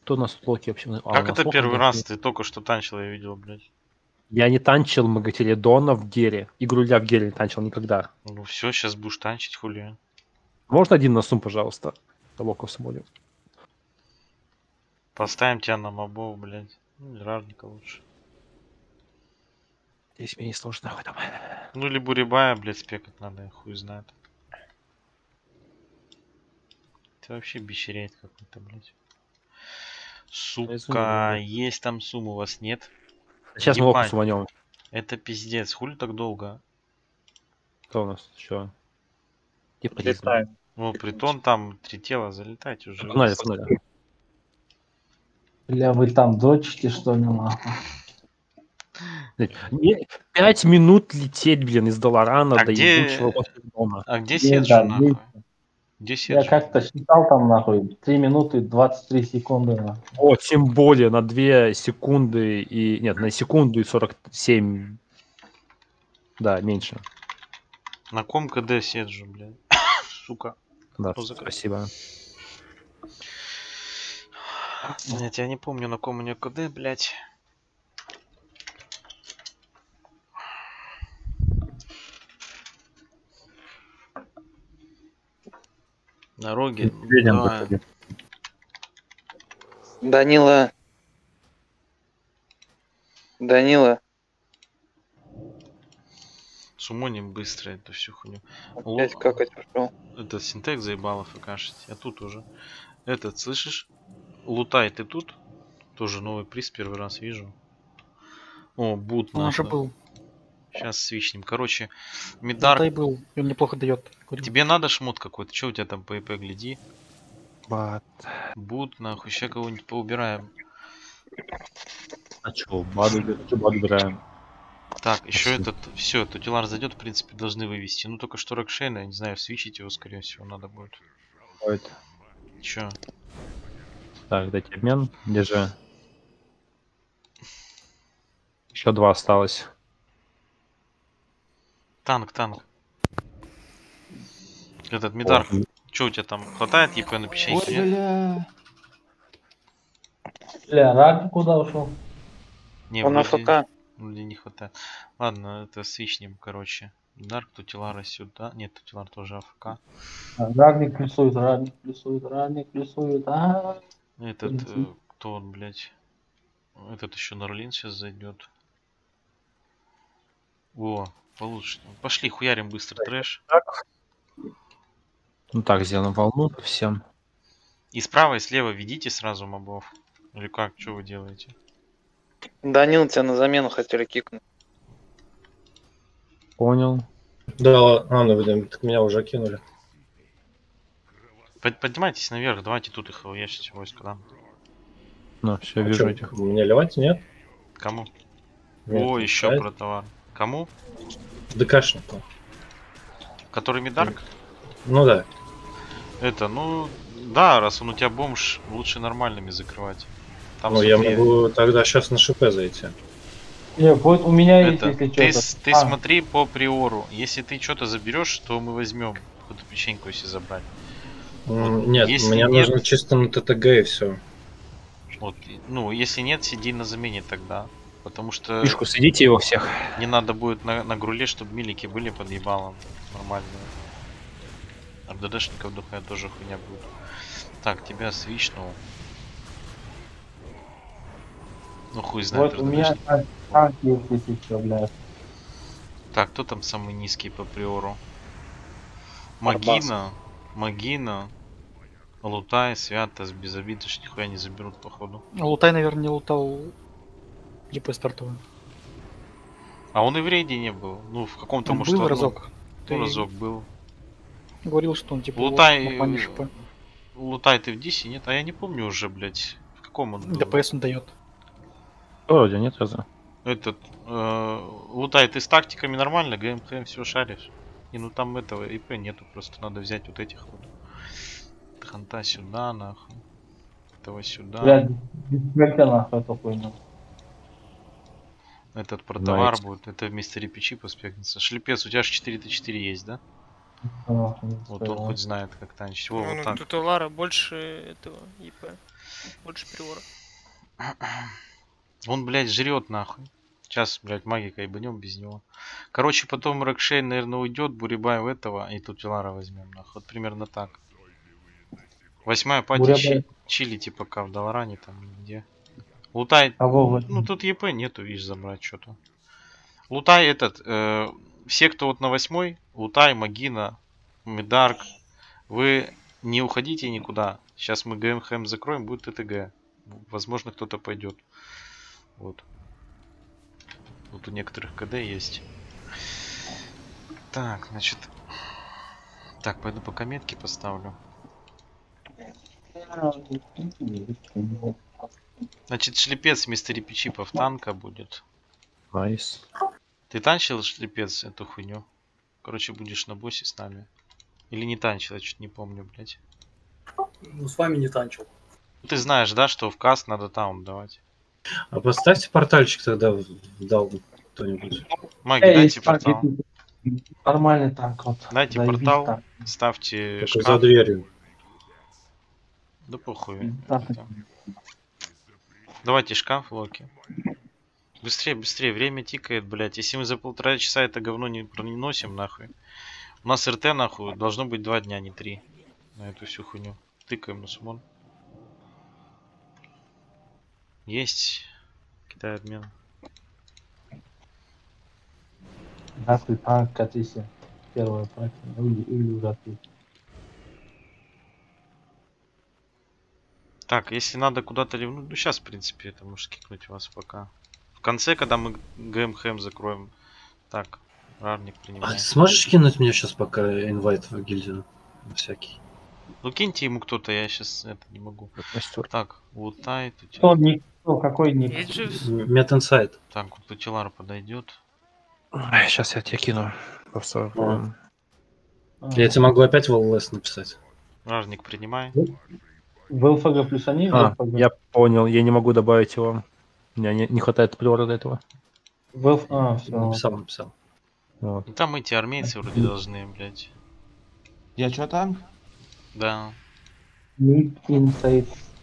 Кто у нас в блоке вообще? А, у Как нас это лох первый один. раз ты только что танчил, я видел, блядь? Я не танчил Магателедона в гере. Игруля в гере не танчил никогда. Ну все, сейчас будешь танчить, хули. Можно один на сум, пожалуйста? Локов смотрим. Поставим тебя на мобов, блядь. Ну, или ражника лучше. Здесь мне не сложно в этом. Ну, или бурибая, блядь, спекать надо, я хуй знает. Ты вообще бещеряет какой-то, блядь. Сука, есть там сумм, у вас нет? Сейчас мы локу Ебать, суманем. это пиздец, хули так долго? Кто у нас еще? Типа Летает. Ну, притон там 3 тела, залетайте уже. Погнали, погнали. Бля, вы там дрочите, что ли, нахуй? 5 минут лететь, блин, из Долорана А до где- ебучего Господа. А где Где, Седжи, да, нахуй? Где Я Седжи? как-то считал там, нахуй, 3 минуты 23 секунды, нахуй. О, тем более на 2 секунды и... Нет, на секунду и 47... Да, меньше. На ком КД Седжи, блядь? Сука. Да, Кто закрыл? спасибо. Блять, я не помню, на ком у нее КД, блять. На роге. Давай. Данила, Сумоним быстро эту всю хуйню. опять какать пошел. Это синтек заебало ФКшить. Я тут уже. Этот, слышишь? Лутай, ты тут? Тоже новый приз, первый раз вижу. О, бут Он уже нахуй. был. Сейчас свичнем. Короче, Да Мидар, и был. И он неплохо дает. тебе надо шмот какой-то? Че у тебя там по ИП, гляди? Бат. Бут, нахуй, сейчас кого-нибудь поубираем. А чё, баду убираем. Так, еще Спасибо. этот, все, тутилар зайдет, в принципе, должны вывести. Ну только что Рокшейна, я не знаю, свичить его, скорее всего, надо будет. Будет. Че? Так, дайте обмен. Держи. Еще 2 осталось. Танк. Этот Мидар, О, что у тебя там? Хватает ЕП на печеньке, нет? бля. Бля, Рак куда ушел? Не, Он вроде, АФК. вроде не хватает. Ладно, это свичнем, короче. Мидар, Тутилара сюда. Нет, Тутилар тоже АФК. Рагник плюсует, Рагник плюсует. Этот, кто он, блядь? Этот еще Нарлин сейчас зайдет. О, получше. Пошли, хуярим быстро трэш. Ну так, сделаем волну по всем. И справа, и слева ведите сразу мобов. Или как? Что вы делаете? Данил, тебя на замену хотели кикнуть. Понял. Да, ладно, блин, так меня уже кинули. Поднимайтесь наверх, давайте тут их ящите войска, да? Ну, все, А вижу чё, этих. мне ливать, нет? Кому? Нет, О, не еще ливать. про товар. Кому? ДКшнику. Который Мидарк? Ну да. Это, ну, да, раз он у тебя бомж, лучше нормальными закрывать. Там Ну, я сухие. могу тогда сейчас на ШП зайти. Не, вот у меня есть, Это, если что-то. ты смотри по приору. Если ты что-то заберешь, то мы возьмем эту печеньку, если забрать. Нет, если мне нет- нужно чисто на ТТГ и все. Вот, ну, если нет, сиди на замене тогда. Потому что Мишку, сидите его всех. не надо будет на груле, чтобы милики были под ебалом. Нормальные. РДДшников дохуя тоже хуйня будет. Так, тебя свичнул. Ну хуй знает. Вот у меня РДДшник. танк есть, если что, блядь. Так, кто там самый низкий по приору? Арбас. Магина, Лутай, Святос, без обиды, что нихуя не заберут, походу. Лутай, наверное, не лутал ЕП стартовый. А он и в рейде не был. Ну, в каком-то, Он может, был одном. разок. Ну, Ты разок был. говорил, что он типа Лутай, нормальный ШП. Лутай ты в Дисе, нет? А я не помню уже, блядь. В каком он был? ДПС он дает. Вроде нет разве? Этот, Лутай, ты с тактиками нормально? ГМХМ все шаришь? И ну там этого ИП нету, просто надо взять вот этих вот. Ханта сюда, нахуй. Этого сюда. Блядь, бессмертия нахуй эту хуйню. Этот про товар Знаете. будет. Это вместо репечи поспекнется. Шлепец, у тебя же 4Т4 есть, да? Нахуй, не Вот он стоило. хоть знает, как танчить. Во, Ну, вот так. тут Лара больше этого ИП. Лучше приора. Он, блядь, жрет нахуй. Сейчас, блядь, магика ебанем без него. Короче, потом Рокшейн, наверное, уйдет, Бурибаев этого, и тут Лара возьмем, нахуй. Вот примерно так. 8-я пати Бурябаев. чилите пока в Даларане, там где. Лутай, Кого ну тут ЕП нету, видишь, забрать что-то. Лутай этот, все, кто вот на 8-й, Лутай, Магина, Медарк, вы не уходите никуда. Сейчас мы ГМХМ закроем, будет ТТГ. Возможно, кто-то пойдет. Вот. Вот у некоторых КД есть. Так, значит. Так, пойду пока метки поставлю. Значит, шлепец вместо репичипов танка будет. Найс. Ты танчил шлепец эту хуйню? Короче, будешь на боссе с нами. Или не танчил, я чуть не помню, блядь. Ну, с вами не танчил. Ты знаешь, да, что в каст надо таун давать. А поставьте портальчик тогда в дал кто-нибудь. Маги, Эй, дайте танк, портал. Нормальный танк, вот. Дайте Заебись портал. танк. Ставьте Только за шкаф. дверью. Да похуй. Так. Давайте шкаф, Локи. Быстрее, быстрее, время тикает, блядь. Если мы за 1,5 часа это говно не проносим, нахуй. У нас РТ, нахуй, должно быть 2 дня, не 3. На эту всю хуйню. Тыкаем на сумон. Есть. Китай обмен. Да, ты танк, катись. Первая партия. Или уже ты. Так, если надо куда-то ливнуть, ну сейчас, в принципе, это может кикнуть вас пока. В конце, когда мы ГМХМ закроем. Так, рарник А принимаем. ты сможешь кинуть мне сейчас пока инвайт в гильдию? Всякий. Ну киньте ему кто-то, я сейчас это не могу. Мастер. Так, Лутай, тут... Кто ник? Кто, какой ник? Есть же... Метинсайд. Так, вот Тутилар подойдет. Сейчас я тебе кину. Просто. Я тебе могу опять в ЛС написать. Рарник принимай. В ЛФГ плюс они? А, в ЛФГ. я понял, я не могу добавить его. У меня не хватает приора до этого. Все. Написал. Вот. Ну, там эти армейцы вроде должны, блядь. Я чё там? Да. Ник, инсайд.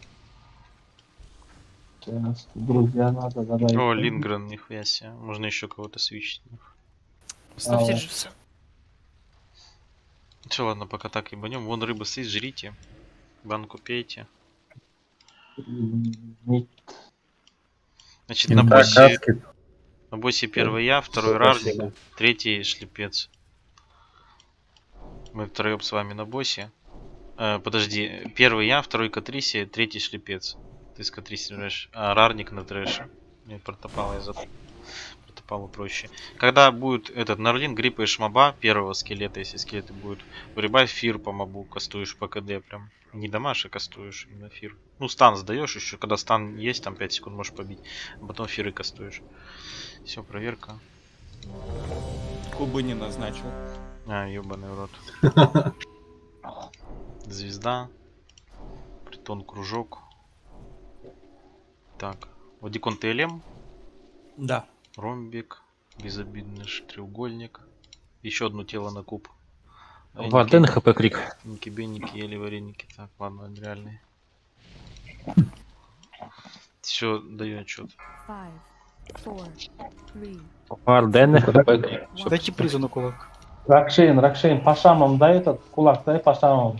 Сейчас, друзья, надо добавить. О, Лингрен, нихуя себе. Можно еще кого-то свичить. Ставьте А, Дживса. Че, ладно, пока так ебанем. Вон рыба стоит, жрите. Банку пейте. Ник. Значит, на боссе первый я, второй рарник, третий шлепец. Мы втроем с вами на боссе. Подожди, первый я, второй Катриси, третий шлепец. Ты с Катриси играешь, а рарник на трэше. Мне протопало, я забыл. Протопало проще. Когда будет этот Нарлин, гриппаешь моба, первого скелета, если скелеты будут, прибавь фир по мобу, кастуешь по КД прям. Не дамаш, а кастуешь именно фир. Ну, стан сдаешь еще, когда стан есть, там 5 секунд можешь побить, а потом фиры кастуешь. Все, проверка. Кубы не назначил. А, ебаный урод. Звезда. Притон кружок. Так. Вадикон ТЛМ. Да. Ромбик. Безобидный треугольник. Еще одно тело на куб. Варден хп крик. Ники-беники, ели вареники. Так, ладно, он реальный. Все, даю отчет. Варден хп крик. Дайте призу на кулак. Ракшейн, по шамам дай этот кулак, дай по шамам.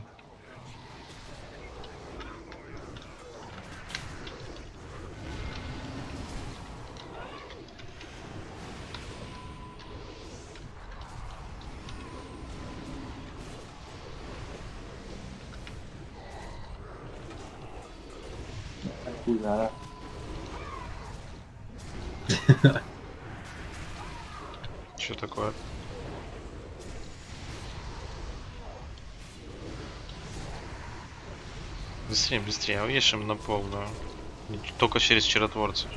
Да. Что такое? Быстрее, быстрее, вешаем на полную. Только через чаротворцев.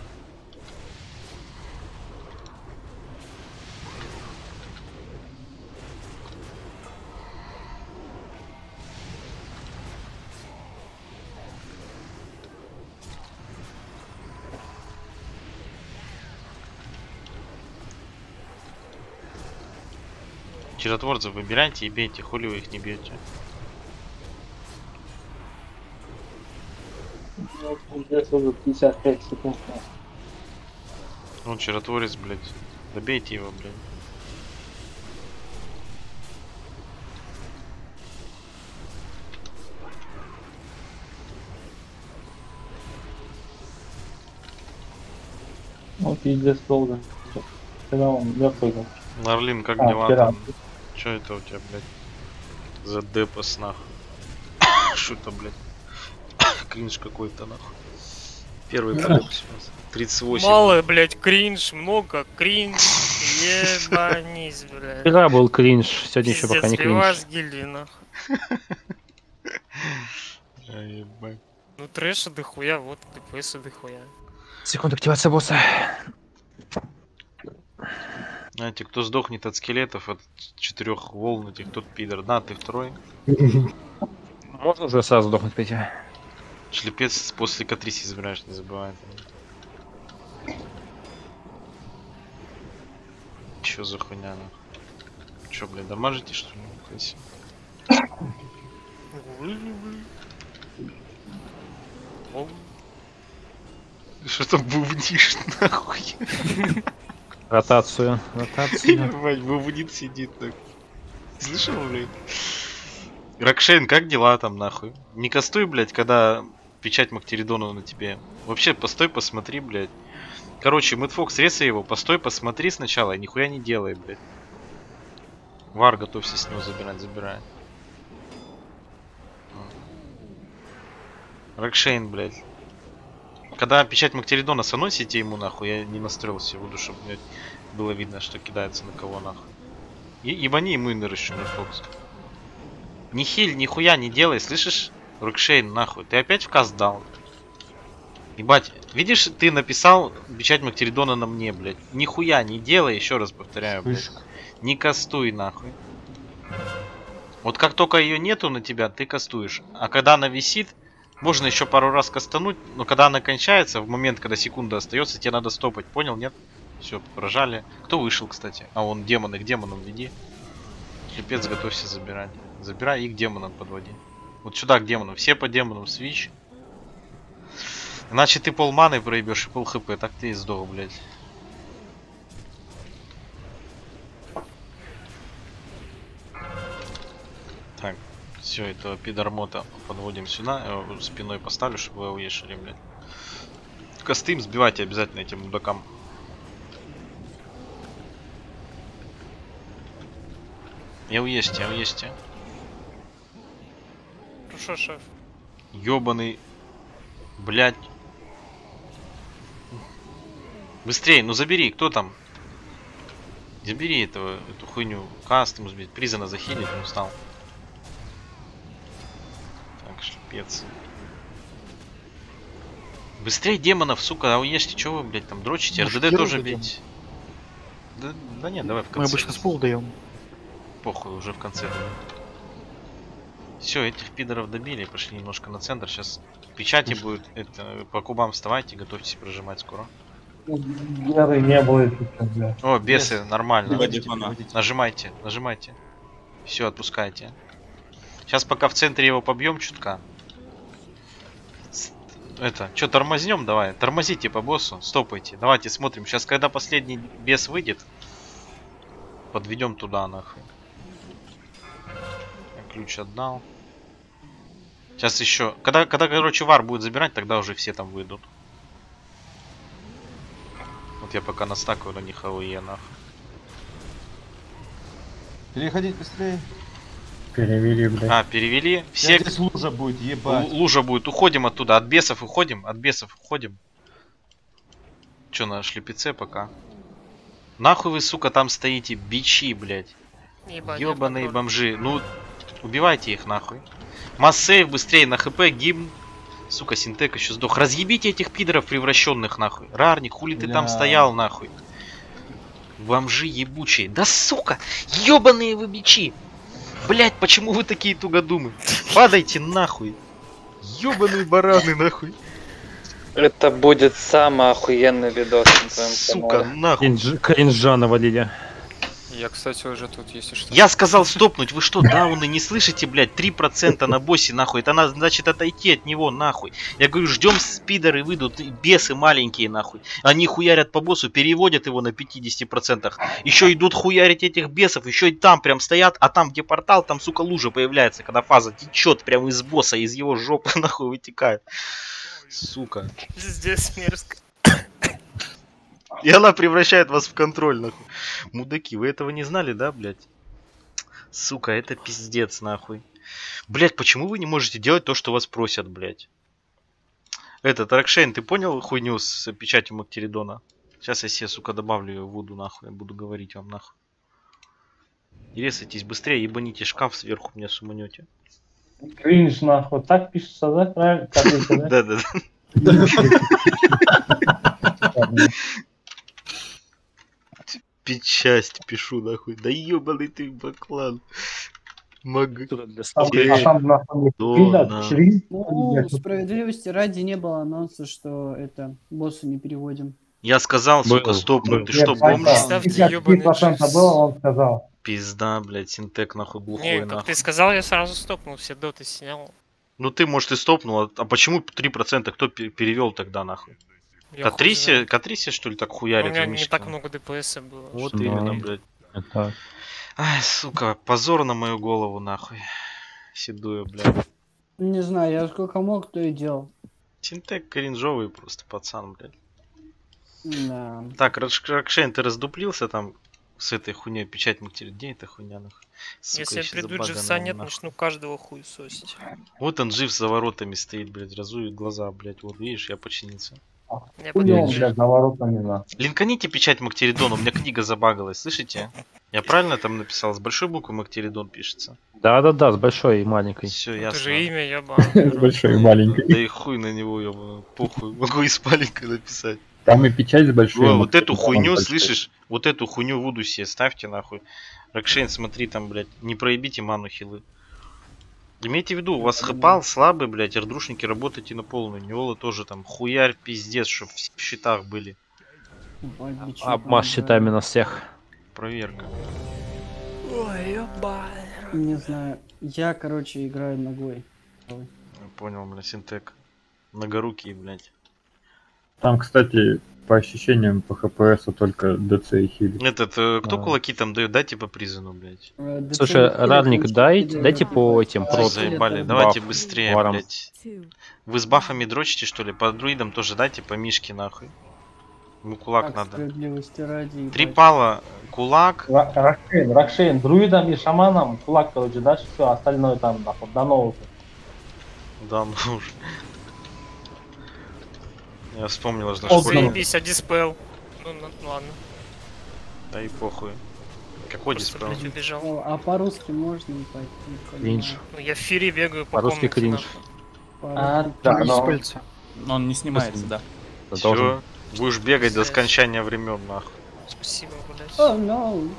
Чаротворцев выбирайте и бейте, хули вы их не бьете. Здесь уже 55 секунд. Он чаротворец, блядь. Добейте его, блядь. Ну, пиздец долго. Когда он мертвый был. Нарлин, как А, дела вчера. там? Чё это у тебя, блядь? За депос, нахуй. Что это, блядь? Кринж какой-то, нахуй. Первый полет сейчас. 38. Мало, блядь, кринж, много кринж. Ебанись, блядь. Вчера был кринж, сегодня еще пока не Пиздец, пивас кринж. гильдии, нахуй. А, ебать. Ну трэша дохуя, вот ДПС дохуя. Секунду, активация босса. Знаете, кто сдохнет от скелетов, от 4 волн этих, тот пидор. На, ты второй. Можно уже сразу сдохнуть, Петя? Шлепец после К-30 забираешь, не забывай. Чё за хуйня, нахуй? Чё, блядь, дамажите, что ли? Красиво. Что там бубнишь, нахуй? Ротацию. Ебать, бубнит сидит, нахуй. Слышал, блядь? Ракшейн, как дела там, нахуй? Не кастуй, блядь, когда печать Мактеридона на тебе. Вообще, постой, посмотри, блядь. Короче, Мэтфокс, резай его, постой, посмотри сначала, и нихуя не делай, блядь. Вар, готовься с него забирать, забирай. Ракшейн, блядь. Когда печать Мактеридона саносите ему, нахуй, я не настроил себе воду, чтобы, блядь, было видно, что кидается на кого, нахуй. Ебани ему иннер еще, Мэтфокс. Ни хиль, нихуя не делай, слышишь? Рокшейн, нахуй. Ты опять в каст дал? Ебать, видишь, ты написал печать Мактеридона на мне, блядь. Нихуя не делай, еще раз повторяю, блядь. Не кастуй, нахуй. Вот как только ее нету на тебя, ты кастуешь. А когда она висит, можно еще пару раз кастануть, но когда она кончается, в момент, когда секунда остается, тебе надо стопать, понял, нет? Все, прожали. Кто вышел, кстати? А он демоны, к демонам веди. Шлепец, готовься забирать. Забирай и к демонам подводи. Вот сюда к демонам. Все по демонам свич. Иначе ты полманы проебешь и пол хп. Так ты и сдох, блядь. Так, все, это пидормота подводим сюда. Я его спиной поставлю, чтобы вы уешили, блядь. Костым сбивайте обязательно этим мудакам. Я уешьте, я уешьте. Хорошо, шеф. Ёбаный, блядь. Быстрее, ну забери, кто там? Забери эту хуйню. Кастом сбить, призана захилить, он устал. Так, шлепец. Быстрее демонов, сука, а уешьте, чё вы, блядь, там дрочите? Может, РДД герой тоже дадим? бить. Да нет, давай в Мы конце. обычно с пол даем. Похуй, уже в конце. Все, этих пидоров добили, пошли немножко на центр. Сейчас печати будет. Это, по кубам вставайте, готовьтесь прожимать скоро. Геры не было еще, бля. О, бесы, нормально. Переводите, переводите. Нажимайте, нажимайте. Все, отпускайте. Сейчас пока в центре его побьем чутка. Это, что, тормознем давай? Тормозите по боссу, стопайте. Давайте смотрим. Сейчас, когда последний бес выйдет, подведем туда, нахуй. Я ключ отдал. Сейчас еще. Когда, короче, вар будет забирать, тогда уже все там выйдут. Вот я пока настакаю на них АОЕ, нахуй. Переходить быстрее. Перевели, блядь. А, перевели. Все. Здесь лужа будет, ебать. Лужа будет. Уходим оттуда. От бесов уходим. От бесов уходим. Че, на шлепеце пока? Нахуй вы, сука, там стоите, бичи, блядь. Ебать, Ёбаные я бомжи. Ну, убивайте их, нахуй. Массейв быстрее на хп, гимн. Сука, синтек еще сдох. Разъебите этих пидоров превращенных, нахуй. Рарник, хули ты там Бля. стоял, нахуй. Бомжи ебучие. Да сука, ёбаные вы бичи. Блять, почему вы такие тугодумы? Падайте нахуй. Ёбаные бараны, нахуй. Это будет самый охуенный видос на твоем Сука, канале. нахуй. Кринжа навалили. Я, кстати, уже тут, если что. Я сказал стопнуть, вы что, дауны не слышите, блядь? 3% на боссе, нахуй. Это надо, значит, отойти от него, нахуй. Я говорю, ждем спидеры выйдут, бесы маленькие, нахуй. Они хуярят по боссу, переводят его на 50%. Еще идут хуярить этих бесов, еще и там прям стоят, а там, где портал, там, сука, лужа появляется, когда фаза течет прям из босса, из его жопы, нахуй, вытекает. Сука. Здесь мерзко. И она превращает вас в контроль, нахуй. Мудаки, вы этого не знали, да, блядь? Сука, это пиздец, нахуй. Блядь, почему вы не можете делать то, что вас просят, блядь? Этот, Рокшейн, ты понял хуйню с печатью Мактеридона? Сейчас я себе, сука, добавлю ее в воду, нахуй. Я буду говорить вам, нахуй. Резайтесь быстрее, ебаните шкаф сверху, меня суманете. Кринж, нахуй. Так пишется, да? Правильно? Да-да-да. Печасть пишу, нахуй. Да ебаный ты баклан. Могу. Ну, справедливости ради не было анонса, что это боссу не переводим. Я сказал, сука, стопнуть. Ты что, помнишь? 3% было, он сказал. Пизда, блядь, синтек, нахуй, глухой, Не, нахуй. как ты сказал, я сразу стопнул, все доты снял. Ну ты, может, и стопнул, а почему 3%? Кто перевел тогда, нахуй? Катрисе, что ли, так хуярит? У меня в не мишке? так много ДПС было. Вот Да. именно, блядь. Это... Ай, сука, позор на мою голову, нахуй. Седую, блядь. Не знаю, я сколько мог, то и делал. Синтек кринжовый просто, пацан, блядь. Да. Так, Рокшейн, ты раздуплился там с этой хуйней, печать Мактеридона? Где эта хуйня, нахуй? Сука, Если ещё придут забаганная, живца нет, нахуй. начну каждого хуесосить. Вот он жив за воротами стоит, блядь, разует глаза, блядь. Вот видишь, я починился. Я Хуём, подожди. блядь, за воротами, нахуй. Линканите печать Мактеридона, у меня книга забагалась, слышите? Я правильно там написал? С большой буквы Мактеридон пишется. Да-да-да, с большой и маленькой. Все, Это ясно. же имя, ебан. Большой и маленький. Да и хуй на него, ёбаный, похуй. Могу и с маленькой написать. Там и печать с большой. О, и вот эту большой. хуйню, слышишь? Вот эту хуйню в Уду себе ставьте, нахуй. Рокшейн, смотри там, блядь, не проебите ману хилы. Имейте в виду, у вас хэпал слабый, блядь, рдрушники, работайте на полную. Неола тоже там хуярь, пиздец, чтоб все в щитах были. Обмаз щитами на всех. Проверка. Ой, ебан. Не знаю. Я, короче, играю ногой. Я понял, блядь, синтек. Многорукий, блядь. Там, кстати, по ощущениям по ХПС только ДЦ и хили. Этот, кто Да. кулаки там дает? Дайте по призыну, блядь. Слушай, Рарник, дайте по этим Ой, просто. заебали, баф давайте быстрее, варом. блядь. Вы с бафами дрочите, что ли? По друидам тоже дайте по мишке, нахуй. Ну, кулак Так, надо. справедливости ради. 3 пала, кулак. Рокшейн, друидам и шаманам кулак, короче, дальше все, остальное там, нахуй, до нового. Да, ну уже. Я вспомнил, что О, школьник. Заебись, а диспел. Ну, ладно. Да и похуй. Какой Просто, диспел? блядь, убежал. О, а по-русски можно не пойти? Кринж. Ну, я в фире бегаю по По-русски комнате, кринж. нахуй. Да, но... Пыльца. Но он не снимается, да. Всё, будешь бегать до скончания времен, нахуй. Спасибо, блядь. О, no.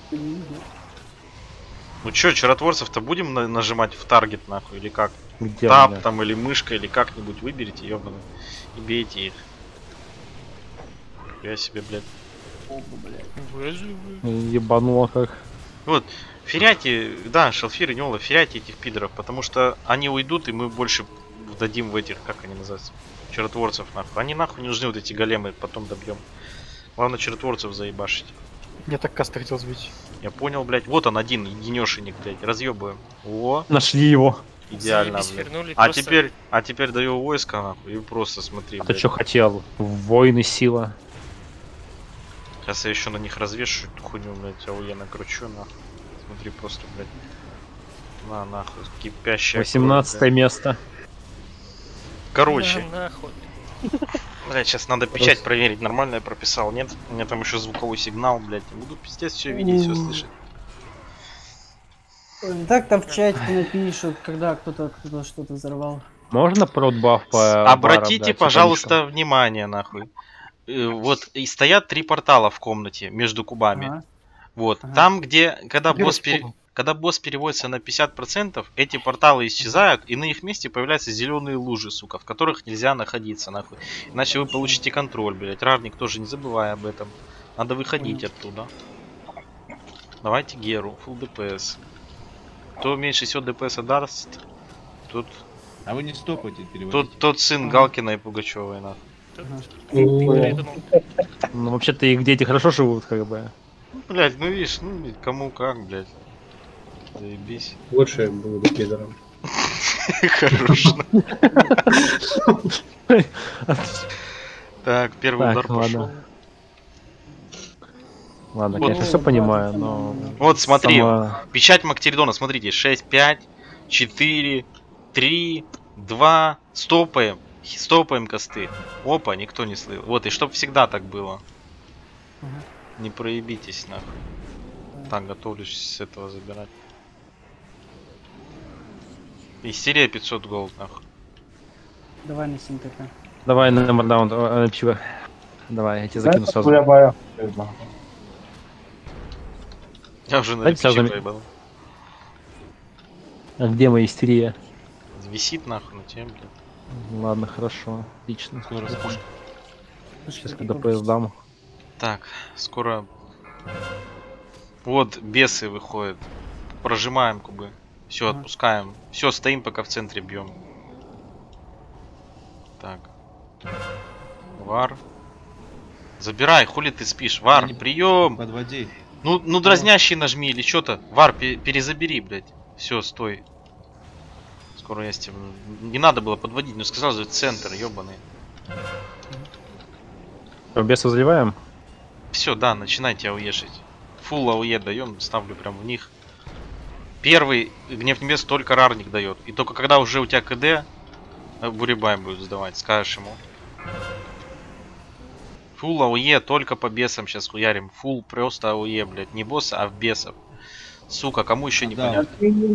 Ну чё, чаротворцев-то будем нажимать в таргет, нахуй, или как? Где Тап он, да? там или мышка, или как-нибудь выберите, ёбаный, и бейте их. Я себе, блядь. Ебануло как. Вот, феряйте, да, шалфиры, неола, феряйте этих пидоров, потому что они уйдут, и мы больше дадим в этих, как они называются, чаротворцев, нахуй. Они нахуй не нужны, вот эти големы, потом добьем. Главное чаротворцев заебашить. Я так каста хотел сбить. Я понял, блядь. Вот он один, единешенек, блядь. Разъебываем. О, Нашли его. идеально, Заебись, блядь. вернули, А просто- теперь даю войско, нахуй, и просто смотри, А ты блядь. что хотел? Воины сила. Сейчас я еще на них развешу эту хуйню, блядь, я накручу, нахуй. Смотри, просто, блядь. На, нахуй, кипящая 18 место. Короче, Да, нахуй. блядь, сейчас надо печать проверить, нормально я прописал, нет? У меня там еще звуковой сигнал, блядь. Я буду пиздец все видеть, все слышать. Так-то в чате напишут, когда кто-то что-то взорвал. Можно продбаф по Обратите, барам дать, пожалуйста, внимание, нахуй. Вот, и стоят 3 портала в комнате между кубами. Ага. Вот, Ага. там, где, когда Где босс, вас пугал? когда босс переводится на 50%, эти порталы исчезают, и на их месте появляются зеленые лужи, сука, в которых нельзя находиться, нахуй. Иначе вы получите контроль, блядь. Рарник тоже не забывай об этом. Надо выходить оттуда. Давайте Геру, full ДПС. Кто меньше всего ДПС даст, тут... А вы не стопайте, переводите. Тот сын Галкина и Пугачевой, нахуй. Ну, вообще-то их дети хорошо живут, как бы. Блять, ну видишь, ну кому как, блять. Заебись. Лучше было бы пидором. Хорош. Так, первый удар пошел. Ладно, Вот. конечно, все понимаю, но... Вот, смотри, сама- печать Мактеридона, смотрите, 6, 5, 4, 3, 2, стопаем косты. Опа, никто не слыл. Вот, и чтоб всегда так было. Не проебитесь, нахуй. Так, готовлюсь с этого забирать. Истерия 500 голд, нахуй. Давай на СМТК. Давай на мардаун, давай, я тебе закину сразу. Я уже на Дайте сразу репчик поебал. А где моя истерия? Висит нахуй на теме, блядь. Ладно, хорошо, отлично. Скоро запущу. Сейчас когда поездам. Так, скоро... Вот, бесы выходят. Прожимаем кубы. Все, отпускаем. Все, стоим, пока в центре бьем. Так. Вар. Забирай, хули ты спишь? Вар, прием! Подводи. Ну дразнящий нажми или что-то. Вар, перезабери, блядь. Все, стой. Скоро я с тем... Не надо было подводить, но сказал же центр, ебаный. Беса заливаем? Все, да, начинайте ауешить. Фулл ауе даем, ставлю прям в них. Первый гнев небес только рарник дает. И только когда уже у тебя КД, Бурибай будет сдавать, скажешь ему. Фулл ауе только по бесам сейчас хуярим. Фулл просто ауе, блядь. Не босса, а в бесов. Сука, кому еще не понятно?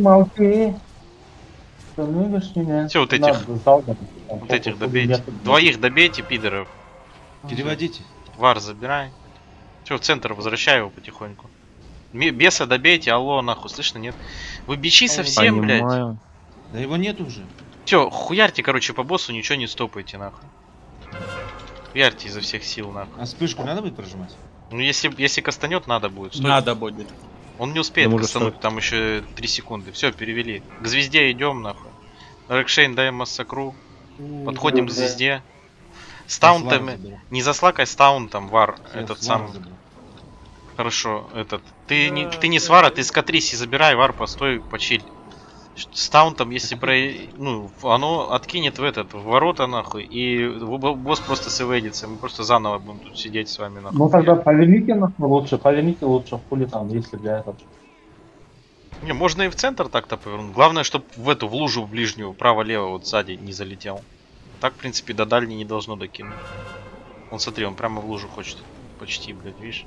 Все, вот этих добейте. Двоих добейте, пидоров. Переводите. Вар забирай. Все, в центр возвращай его потихоньку. Беса добейте, алло, нахуй, слышно, нет? Вы бичи совсем, блядь. Да его нет уже. Все, хуярьте, короче, по боссу, ничего не стопайте, нахуй. Хуярьте изо всех сил, нахуй. А вспышку надо будет прожимать? Ну, если кастанет, надо будет. Стой. Надо будет. Он не успеет Да, кастануть, там еще 3 секунды. Все, перевели. К звезде идем, нахуй. Рекшейн даем массакру. Подходим к звезде. С таунтами. Не заслакай с таунтом, Вар. Этот самый. Хорошо, этот. Ты не с Вара, ты с Катриси забирай, Вар, постой, почиль. С таунтом, если ну, оно откинет в ворота, нахуй, и босс просто сэвэдится. Мы просто заново будем тут сидеть с вами, нахуй. Ну тогда повелите лучше, хули там, если для этого. Не, можно и в центр так-то повернуть. Главное, чтобы в лужу в ближнюю, право-лево, вот сзади не залетел. Так, в принципе, до дальней не должно докинуть. Он, смотри, он прямо в лужу хочет. Почти, блядь, видишь?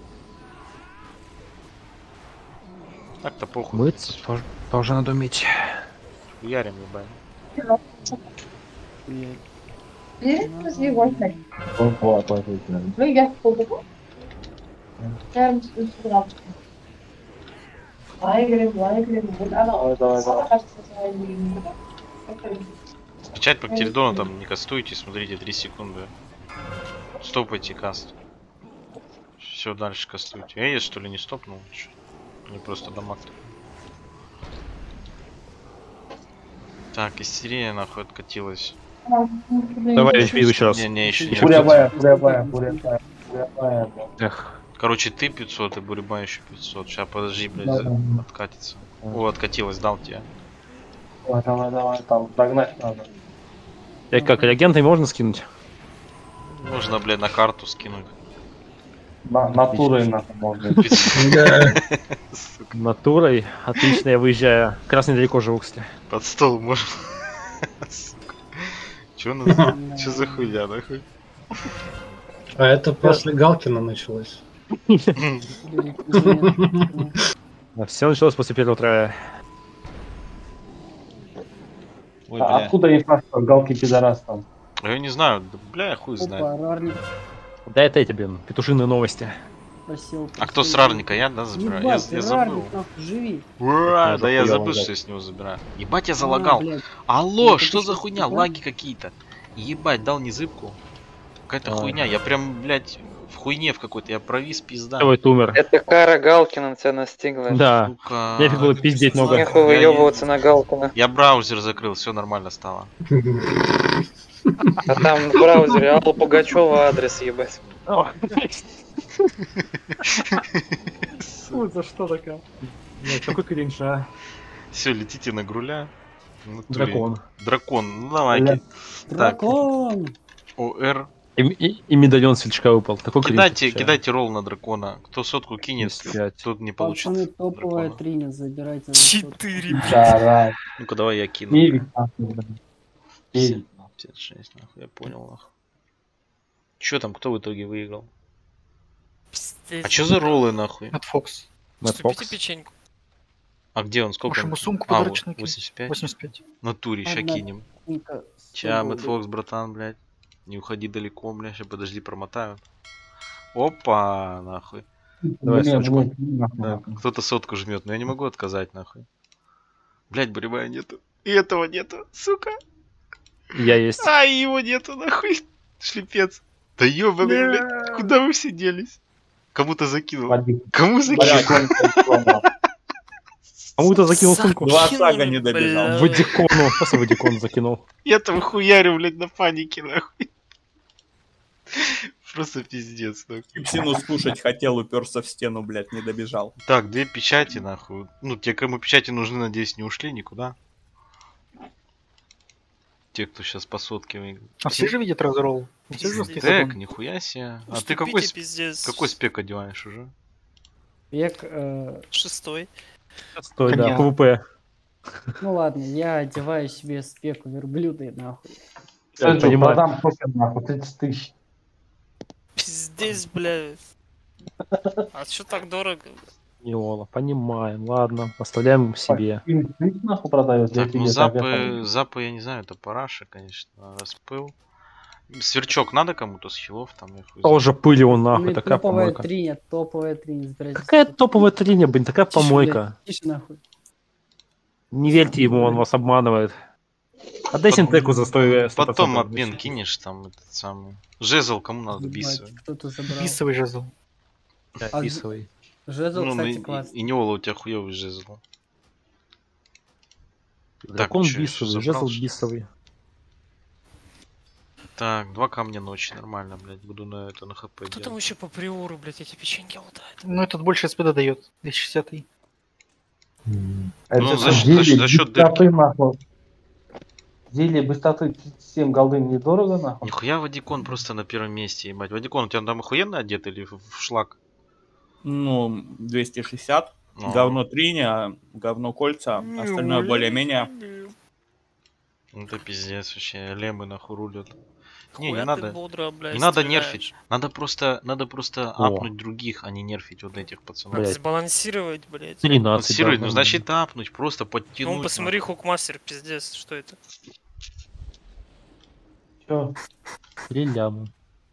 Так-то похуй. Будет, тоже надо уметь. Ярим, ебать. Печать Пактеридона там не кастуйте, смотрите, 3 секунды. Стопайте каст. Все, дальше кастуйте. Я есть, что ли, не стопнул? Не просто дамаг. Так, истерия нахуй откатилась. Давай я виду еще раз. Не, еще не. Бурябая. Эх. Короче, ты 500 и Буряба еще 500. Сейчас подожди, блядь, откатится. О, откатилась, дал тебе. Давай, там догнать надо. Как, реагентами можно скинуть? Можно, блядь, на карту скинуть. Натурой нахуй можно. Натурой? Отлично, я выезжаю. Как раз недалеко живу, кстати. Под стол можно. Че за хуйня, нахуй? А это после Галкина началось. Все началось после первого трая. Ой, бля. Откуда информация, галки пидорас там? Я не знаю, да, бля, я хуй знает. Опа, рарник. Да это эти, блин, петушиные новости. Просел, А кто с рарника? Я, да, забираю? Я забыл. Рарник, нахуй, живи. Ура, да я хуёво, забыл, да. что я с него забираю. Ебать, я залагал. блядь. Алло, Это что ты за хуйня? да? Лаги какие-то. Ебать, дал незыбку. Какая-то хуйня. Я прям, блядь, в хуйне в какой-то, я провис, пизда. Давай, умер. Это кара Галкина тебя настигла. Да. Сука. Нефиг было пиздеть много. Нехуй выебываться на Галкина. Я браузер закрыл, все нормально стало. А там в браузере Алла Пугачева адрес ебать. Фу, за что такая? Блядь, какой кринж, а? Все, летите на груля. Дракон. Дракон, ну давайте. Так, Дракон! ОР. И медальон свечка выпал. Такой кринж. Кидайте ролл на дракона. Кто сотку кинет, 55. тут не получится. Пацаны, топовая дракона. триня, забирайте. за сотку. 4, блядь. Да, Ну-ка давай я кину. 9, нахуй, блин. 9. 56, нахуй, я понял, нахуй. Чё там, кто в итоге выиграл? Пиздец. А чё за роллы, нахуй? От Фокс. Уступите печеньку. А где он, сколько? Может, ему сумку А, подарочную кинуть? 85? 85. В натуре, ща Одна кинем. Ника, Ча, 100 Мэтт Фокс, братан, блядь. Не уходи далеко, блядь, ща подожди, промотаю. Опа, нахуй. Давай Блин, сотку. блин, нахуй, Да, нахуй. кто-то сотку жмет, но я не могу отказать, нахуй. Блядь, болевая нету. И этого нету, сука. Я есть. А, и его нету, нахуй. Шлепец. Да ёбаный, блядь. Куда вы все делись? Кому-то закинул. Вадик. Кому закинул? Кому-то закинул сумку. Два шага не добежал. Вадикону. Просто Вадикон закинул. Я там хуярю, блядь, на панике, нахуй. Просто пиздец, нахуй. Псину скушать хотел, уперся в стену, блядь, не добежал. Так, 2 печати, нахуй. Ну, те, кому печати нужны, надеюсь, не ушли никуда. Те, кто сейчас по сотке выиграл. А все же видят разролл? Все же Пиздец. Так, нихуя себе. А ты Уступите, какой, пиздец. какой спек одеваешь уже? Век, 6-й. Стой, да, Коня. ПВП. ну ладно, я одеваю себе спеку верблюда и нахуй. Я Кстати, понимаю. продам токен, нахуй, 30 тысяч. Пиздец, блядь. А чё так дорого? Неола, понимаем. Ладно, оставляем себе. Фильм «Клип», нахуй продает. Так, ну запы, я не знаю, это параша, конечно. Распыл. Сверчок надо кому-то с хилов, там я хуй знаю. Тоже пыли он нахуй, Ну и такая топовая помойка. топовая триня, забирайте. Какая топовая триня, блин, такая Тише, помойка. блядь, тише нахуй. Не верьте ему, он вас обманывает. Отдай синтеку за 100. Потом обмен кинешь, там этот самый. Жезл кому надо, Ебать, бисовый. кто-то забрал. Бисовый жезл. Описывай. Жезл, Ну, кстати, и классный. Неола у тебя хуёвый жезл. Дракон чё, бисовый, забрал, жезл что ли? бисовый. Так, 2 камня ночи, нормально, блядь, буду на это, на хп Кто там делать. еще по приору, блядь, эти печеньки лутает? Ну, этот больше СПД дает. 260. Ну, за счет дырки. нахуй. Зелье быстроты 37 голды недорого, нахуй. Нихуя Вадикон просто на первом месте, ебать. Вадикон, у тебя там охуенно одет или в шлак? Ну, 260. Ну. Говно триня, говно кольца, остальное более-менее. Ну это пиздец вообще, лемы нахуй рулят. Не, Хуя не ты надо. бодро, блядь, Не надо стреляешь. нерфить. Надо просто О. апнуть других, а не нерфить вот этих пацанов. Блядь. Сбалансировать, блядь. 13. Балансировать, да, ну значит апнуть, просто подтянуть. Ну, посмотри, хукмастер, пиздец, что это? Чё? 3 ляма.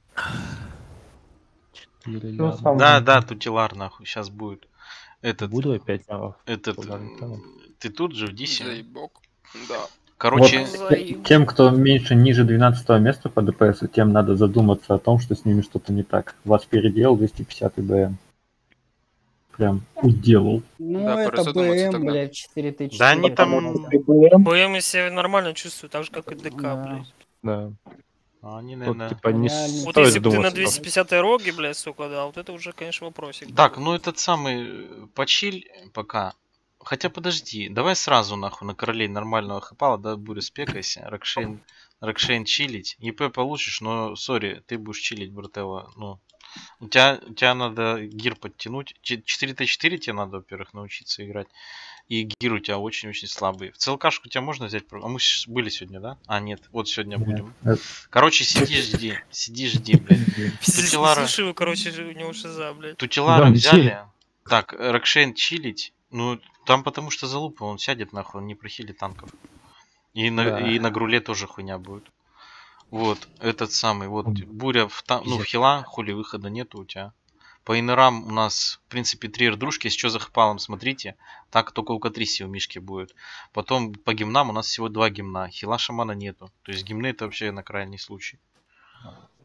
4 Чё ляма. сам? Да, тутилар нахуй, сейчас будет. Этот, Буду опять лямов. этот, ты тут же в Дисе? Заебок. Да. Короче, Тем, кто меньше, ниже 12 места по ДПС, тем надо задуматься о том, что с ними что-то не так. Вас переделал 250 БМ. Прям уделал. Ну, Да, это просто задуматься БМ, тогда. блядь, 4000. да они там... БМ себя нормально чувствую, так же, как и ДК, Да. блядь. Да. Они, Тут наверное... типа не Реально. Вот стоит если бы ты на думать. 250 роге, блядь, сука, да, вот это уже, конечно, вопросик. Так, ну этот самый, почиль пока. Хотя подожди, давай сразу нахуй на королей нормального хэпала, да, буря спекайся, Рокшейн чилить. ЕП получишь, но, сори, ты будешь чилить, брателло, ну. У тебя надо гир подтянуть. 4Т4 тебе надо, во-первых, научиться играть. И гир у тебя очень-очень слабый. В ЦЛКшку тебя можно взять? А мы были сегодня, да? А, нет, вот сегодня будем. Короче, сиди, жди, блядь. Пиздец, не Тутилара- слушай его, короче, у него шиза, блядь. Тутилара Да, взяли. Так, Рокшейн чилить. Ну, там потому что залупа, он сядет нахуй, он не прохилит танков. И Да. на груле тоже хуйня будет. Вот, этот самый, вот, буря в хила, хули выхода нету у тебя. По инерам у нас, в принципе, 3 рдрушки, с что за хпалом, смотрите. Так только у Катриси у Мишки будет. Потом по гимнам у нас всего 2 гимна. Хила шамана нету. То есть гимны это вообще на крайний случай.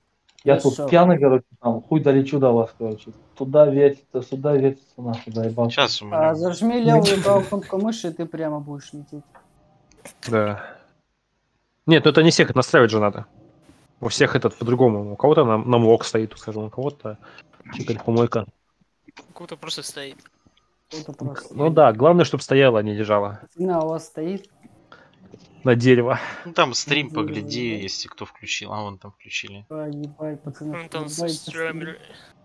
Я Хорошо. тут пьяный, короче, там хуй долечу до вас, короче. Туда вертится, сюда вертится, нахуй, заебал. Сейчас у меня. Зажми левую правую кнопку мыши, и ты прямо будешь лететь. Да. Нет, ну это не всех, это настраивать же надо. У всех этот по-другому. У кого-то на мок стоит, скажем, у кого-то помойка. У кого-то просто стоит. Это просто. Ну да, главное, чтобы стояла, а не лежала. Цена у вас стоит. На дерево. Ну там стрим погляди, если кто включил. А вон там включили. Ебать, пацаны. Ну, там ебать, стример.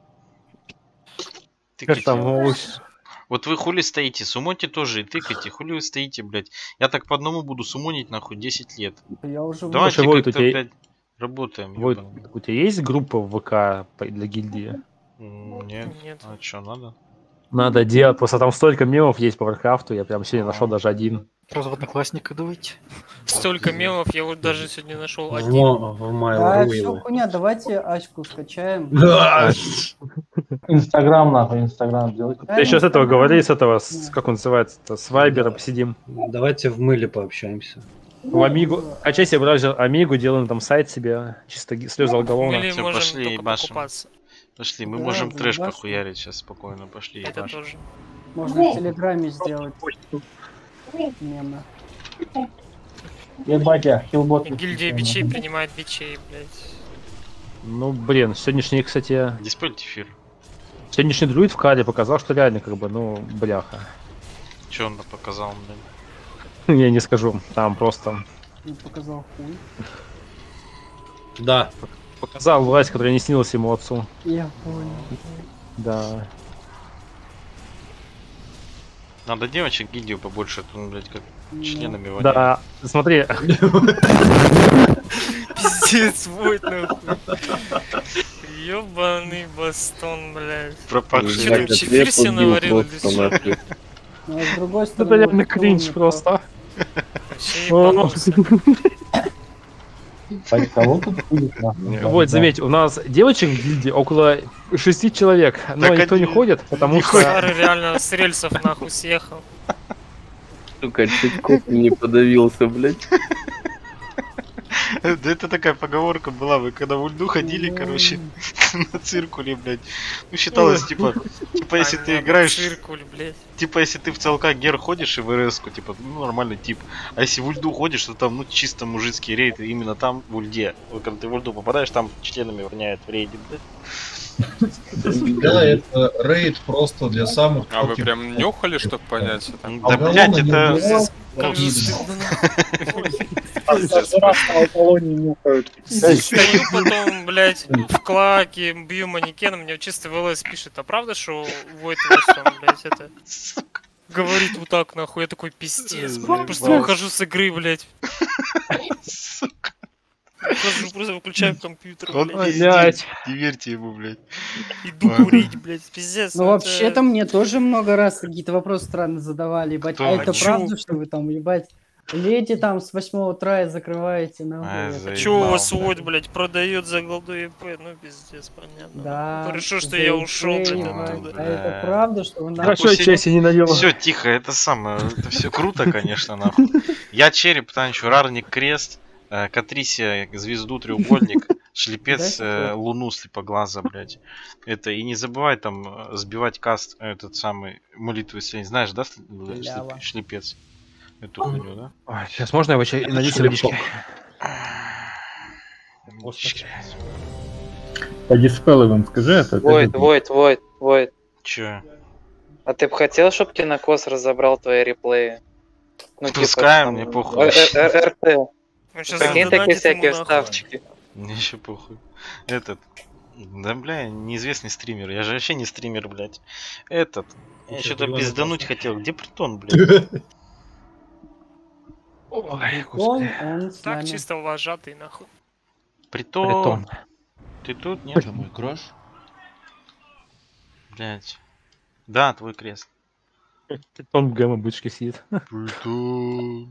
Как там, Тыкайте. Вот вы хули стоите, сумоните тоже и тыкайте. Хули вы стоите, блядь. Я так по одному буду сумонить нахуй 10 лет. Я уже Давайте Слушай, Войт, как-то у тебя- опять работаем. Вот, ёбаный. у тебя есть группа в ВК для гильдии? Нет. Нет. А чё, надо? Надо делать, просто там столько мемов есть по Варкрафту, я прям сегодня нашел даже один. Просто в Одноклассниках давайте. Столько мемов, я вот даже сегодня нашел В один. Да, Mail.ru все его. хуйня, давайте Ачку скачаем. Инстаграм, нахуй, Инстаграм делай. Ты еще с этого говори, с этого, как он называется, с Вайбера посидим. Давайте в мыле пообщаемся. В Амигу, качай себе браузер Амигу, делаем там сайт себе, чисто слезы алголовно. Или Всё, можем пошли, только ебашим. покупаться. Пошли, мы Да, можем трэш заебашим. похуярить сейчас спокойно. Пошли, Это ебашим. тоже. Можно в Телеграме сделать мемы. Ебать, я хилбот. Гильдия бичей принимает бичей, блядь. Ну, блин, сегодняшний, кстати, Диспольте эфир. сегодняшний друид в Кале показал, что реально, как бы, ну, бляха. Чё он показал, блин? Я не скажу, там просто Он показал хуй. Да. показал власть, которая не снилась ему отцу. Я понял. Да. Надо девочек гильдию побольше, а то, он, блядь, как членами воняет. Да, смотри, Пиздец, будет нахуй. Ёбаный бастон, блядь. Пропавший. Вчера чефир себе наварил или что? Но с другой это стороны... реально вот кринж умник, просто. Вообще ебанулся. Кого тут будет, нахуй? Вот, заметь, у нас девочек в гильдии около 6 человек, но Так никто не они- ходит, потому что... Старый реально с рельсов нахуй съехал. Сука, чуть кофе не подавился, блядь. Да это такая поговорка была, вы когда в Ульду ходили, короче, на циркуле, блядь. Ну считалось, типа если ты играешь, Циркуль, блядь. типа если ты в ЦЛК гер ходишь и в РС-ку, типа, ну нормальный тип. А если в Ульду ходишь, то там, ну чисто мужицкий рейд, и именно там в Ульде. Вот когда ты в Ульду попадаешь, там членами воняет в рейде, блядь. Да, это рейд просто для самых... А вы прям нюхали, чтобы понять это? Да, блядь, это... Как же стыдно. Пиздец. Стою потом, блядь, в клаке, бью манекеном, мне чисто в ЛС пишет, а правда, что Войт вас там, блядь, это... Говорит вот так, нахуй, я такой, пиздец, блядь, просто выхожу с игры, блядь. Выхожу, просто выключаю компьютер, Он блядь. пиздец, не верьте ему, блядь. Иду курить, блядь, пиздец. Ну, это- вообще-то мне тоже много раз какие-то вопросы странно задавали, ебать. Кто? А это А чё? правда, что вы там, ебать, лети там с 8 утра и закрываете, нахуй? А, Это- заебал, Чё у вас блядь. Войт, блядь, продает за голду ЕП? Ну, пиздец, понятно. Да. Хорошо, что за я ИП, ушел, блядь, ебать. оттуда. А это правда, что вы нахуй? Хорошо, Чеси не надела. Все, тихо, это самое, это все круто, конечно, нахуй. Я череп, танчу, рарник, крест, Катрисия, звезду, треугольник, шлепец, луну, слепоглаза, блядь. Это, и не забывай там сбивать каст, этот самый, молитву исцеления. Знаешь, да, Халява. шлепец? Эту хуйню, да? Ой, сейчас можно его налить водички? Водички. По диспелловым скажи это. Войт. Чё? А ты бы хотел, чтобы Кинокос разобрал твои реплеи? Ну, Пускай, там, мне похуй. РТ. Он щас Прикинь, такие задонатит всякие ему нахуй. вставчики. Мне еще похуй. Этот. Да, бля, неизвестный стример. Я же вообще не стример, блядь. Этот. Я что-то пиздануть хотел. Где притон, блядь? Ой, Он с Так нами. чисто вожатый, нахуй. Притон. Ты тут, нет? Что, мой крош? Блядь. Да, твой крест. Он в ГМ-бычке сидит. Притон.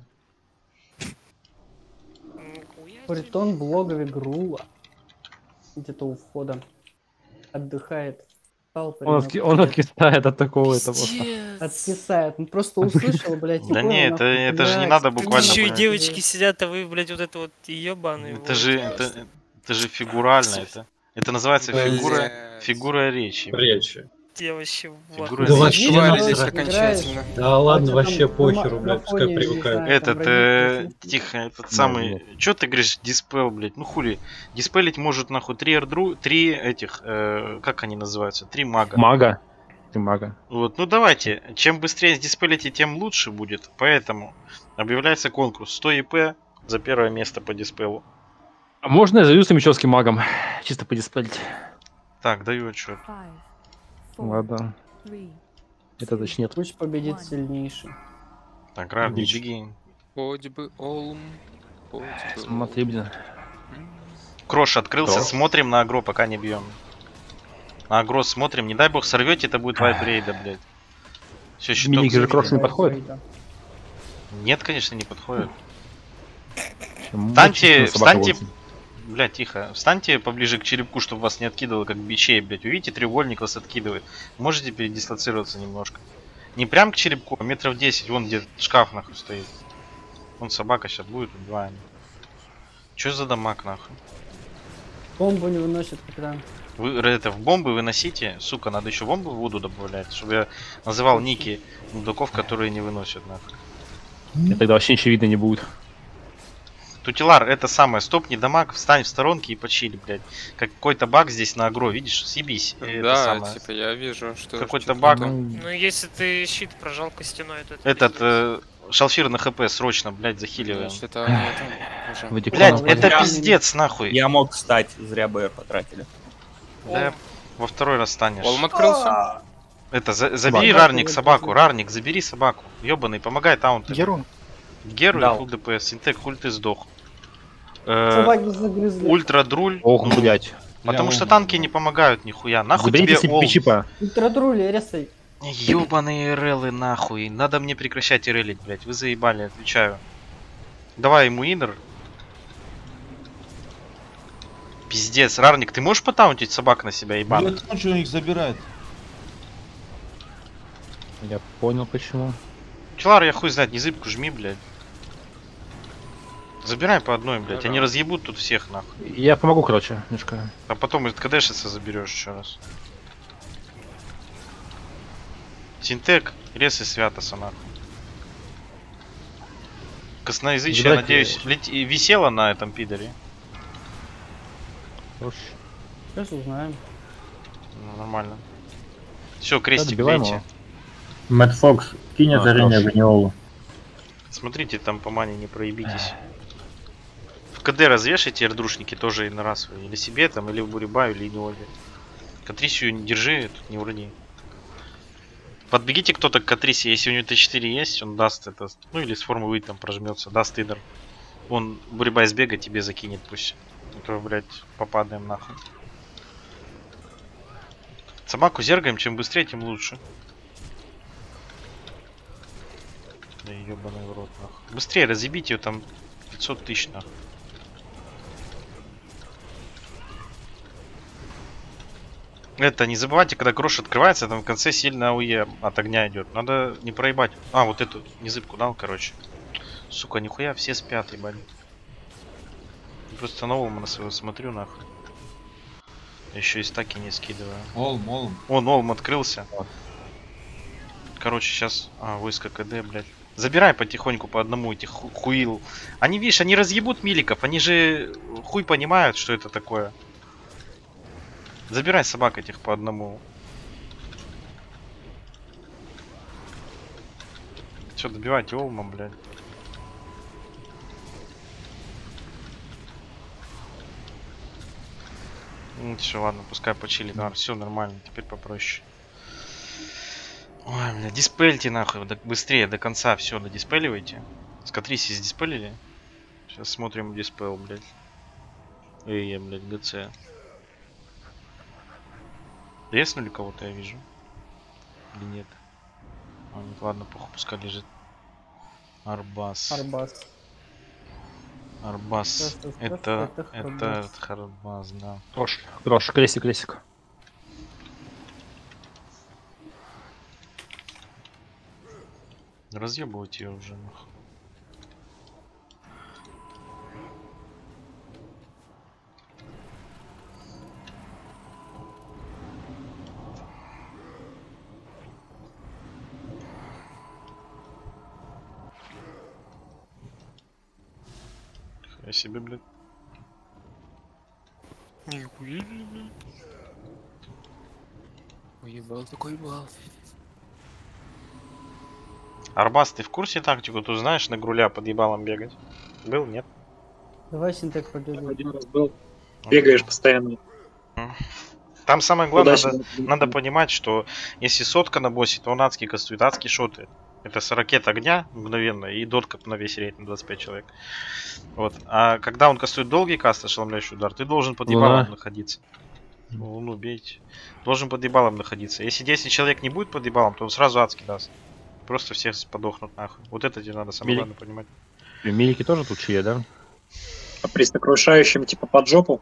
Притон в логове Грула. Где-то у входа. Отдыхает. Спал, Он откисает от такого этого. Откисает. Он просто услышал, блядь. и Да понял, не, нахуй, это же не блядь. надо Тут буквально. еще и блядь. девочки сидят, а вы, блядь, вот это вот ебаный. Это же фигурально, это Это называется фигура речи. Речи. Я вообще Фигура Да речи. вообще Тварь насрать. здесь окончательно. Да ладно, там вообще на похеру, на блядь, пускай фоне, не привыкают. знаю, там Этот, тихо, этот самый... Чё ты говоришь, диспел, блядь? Ну хули. Диспелить может нахуй 3 этих, как они называются? 3 мага. Мага. Ты мага. Вот, ну давайте. Чем быстрее сдиспелите, тем лучше будет. Поэтому объявляется конкурс 100 ИП за первое место по диспелу. А можно я займусь мечевским магом? Чисто подиспелить. Так, даю отчет. Ладно. Это точнее. Пусть победит сильнейший. Так, Равни, Дичь. беги. Хоть бы Олм. Смотри, блин. Крош открылся, Крош. смотрим на агро, пока не бьем. На агро смотрим, не дай бог сорвете, это будет вайп рейда, блядь. Все, Миники же Крош не подходит. Нет, конечно, не подходит. Встаньте, Встаньте, блядь, тихо. Встаньте поближе к черепку, чтобы вас не откидывало, как бичей, блядь. Увидите, треугольник вас откидывает. Можете передислоцироваться немножко. Не прям к черепку, а метров 10, вон где шкаф нахуй стоит. Вон собака сейчас будет, убиваем. Чё за дамаг нахуй? Бомбу не выносит когда. Вы это в бомбы выносите, сука, надо еще бомбы в воду добавлять, чтобы я называл ники мудаков, которые не выносят нахуй. И тогда вообще ничего видно не будет. Тутилар, это самое, стопни дамаг, встань в сторонке и почили, блядь. Какой-то баг здесь на агро, видишь, съебись. Да, типа я вижу, что... Какой-то баг. Ну, если ты щит прожал костяной, то это... Этот, шалфир на хп срочно, блядь, захиливаем. Блядь, это пиздец, нахуй. Я мог встать, зря БР потратили. Да, во второй раз станешь. Олм открылся. Это, забери Рарник собаку, Рарник, забери собаку. Ёбаный, помогай таунту. Геру? Геру Да. и фул ДПС, Синтек, хуй ты сдох. Собаки загрызли. Ультрадруль. Ох, блядь. Потому что танки не помогают нихуя. Нахуй Заберите тебе себе Олм. пичипа. Ультрадрули, ресай. Ёбаные РЛы нахуй. Надо мне прекращать РЛить, блядь. Вы заебали, отвечаю. Давай ему инер. Пиздец, Рарник, ты можешь потаунтить собак на себя, ебаный? Блядь, он что у них забирает? Я понял почему. Челар, я хуй знает, не зыбку жми, блядь. Забирай по одной, блядь. Они разъебут тут всех, нахуй. Я помогу, короче, немножко. А потом из КДшица заберешь еще раз. Синтек, рез и Святоса, нахуй. Косноязычие, Забирать, надеюсь, висела на этом пидоре. Сейчас узнаем. Ну, нормально. Все, крестик добиваем бейте. его. Мэтт Фокс, кинь озарение в Неолу. Смотрите, там по мане не проебитесь. В КД развешайте эрдрушники тоже на раз. Или себе там, или в Бурибаю, или не обе. Катрисию не держи, тут не урони. Подбегите кто-то к Катрисе, если у него Т4 есть, он даст это. Ну или с формы выйдет, там прожмется, даст идер. Он Бурибай сбега тебе закинет пусть. А то, блядь, попадаем нахуй. Собаку зергаем, чем быстрее, тем лучше. Да ебаный в рот, нахуй. Быстрее разъебите ее, там 500 тысяч, нахуй. Это, не забывайте, когда крош открывается, там в конце сильно АУЕ от огня идет. Надо не проебать. А, вот эту незыбку дал, короче. Сука, нихуя, все спят, ебать. Просто новому на своего смотрю, нахуй. Еще и стаки не скидываю. Олм, Олм. Он Олм открылся. Короче, сейчас... А, войско КД, блядь. Забирай потихоньку по одному этих хуил. Они, видишь, они разъебут миликов. Они же хуй понимают, что это такое. Забирай собак этих по одному. Все, добивайте Олмом, блядь. Ну все, ладно, пускай почили. Да, все нормально, теперь попроще. Ой, бля, диспельте нахуй, быстрее, до конца, все, додиспеливайте. С Катриси сдиспелили? Сейчас смотрим диспел, блядь. Эй, блядь, ГЦ. Резнули кого-то, я вижу. Или нет? А, нет, ладно, похуй, пускай лежит. Арбас. Арбас. Арбас. Это Харбас, да. Крош, крестик. Разъебывать ее уже, нахуй. Я себе, блядь. Нихуя, блядь. Уебал такой бал. Арбас, ты в курсе тактику? Ты знаешь на груля под ебалом бегать? Был, нет? Давай синтек побегай. Один раз был. Бегаешь постоянно. Там самое главное, Туда-сюда. надо понимать, что если сотка на боссе, то он адский кастует, адский шоты. Это с ракет огня мгновенно и дотка на весь рейд на 25 человек. Вот. А когда он кастует долгий каст, ошеломляющий удар, ты должен под ебалом находиться. Луну бейте. Должен под ебалом находиться. Если 10 человек не будет под ебалом, то он сразу адский даст. Просто все подохнут нахуй. Вот это тебе надо самое главное понимать. Милики тоже тут чьи, да? А при сокрушающем типа под жопу?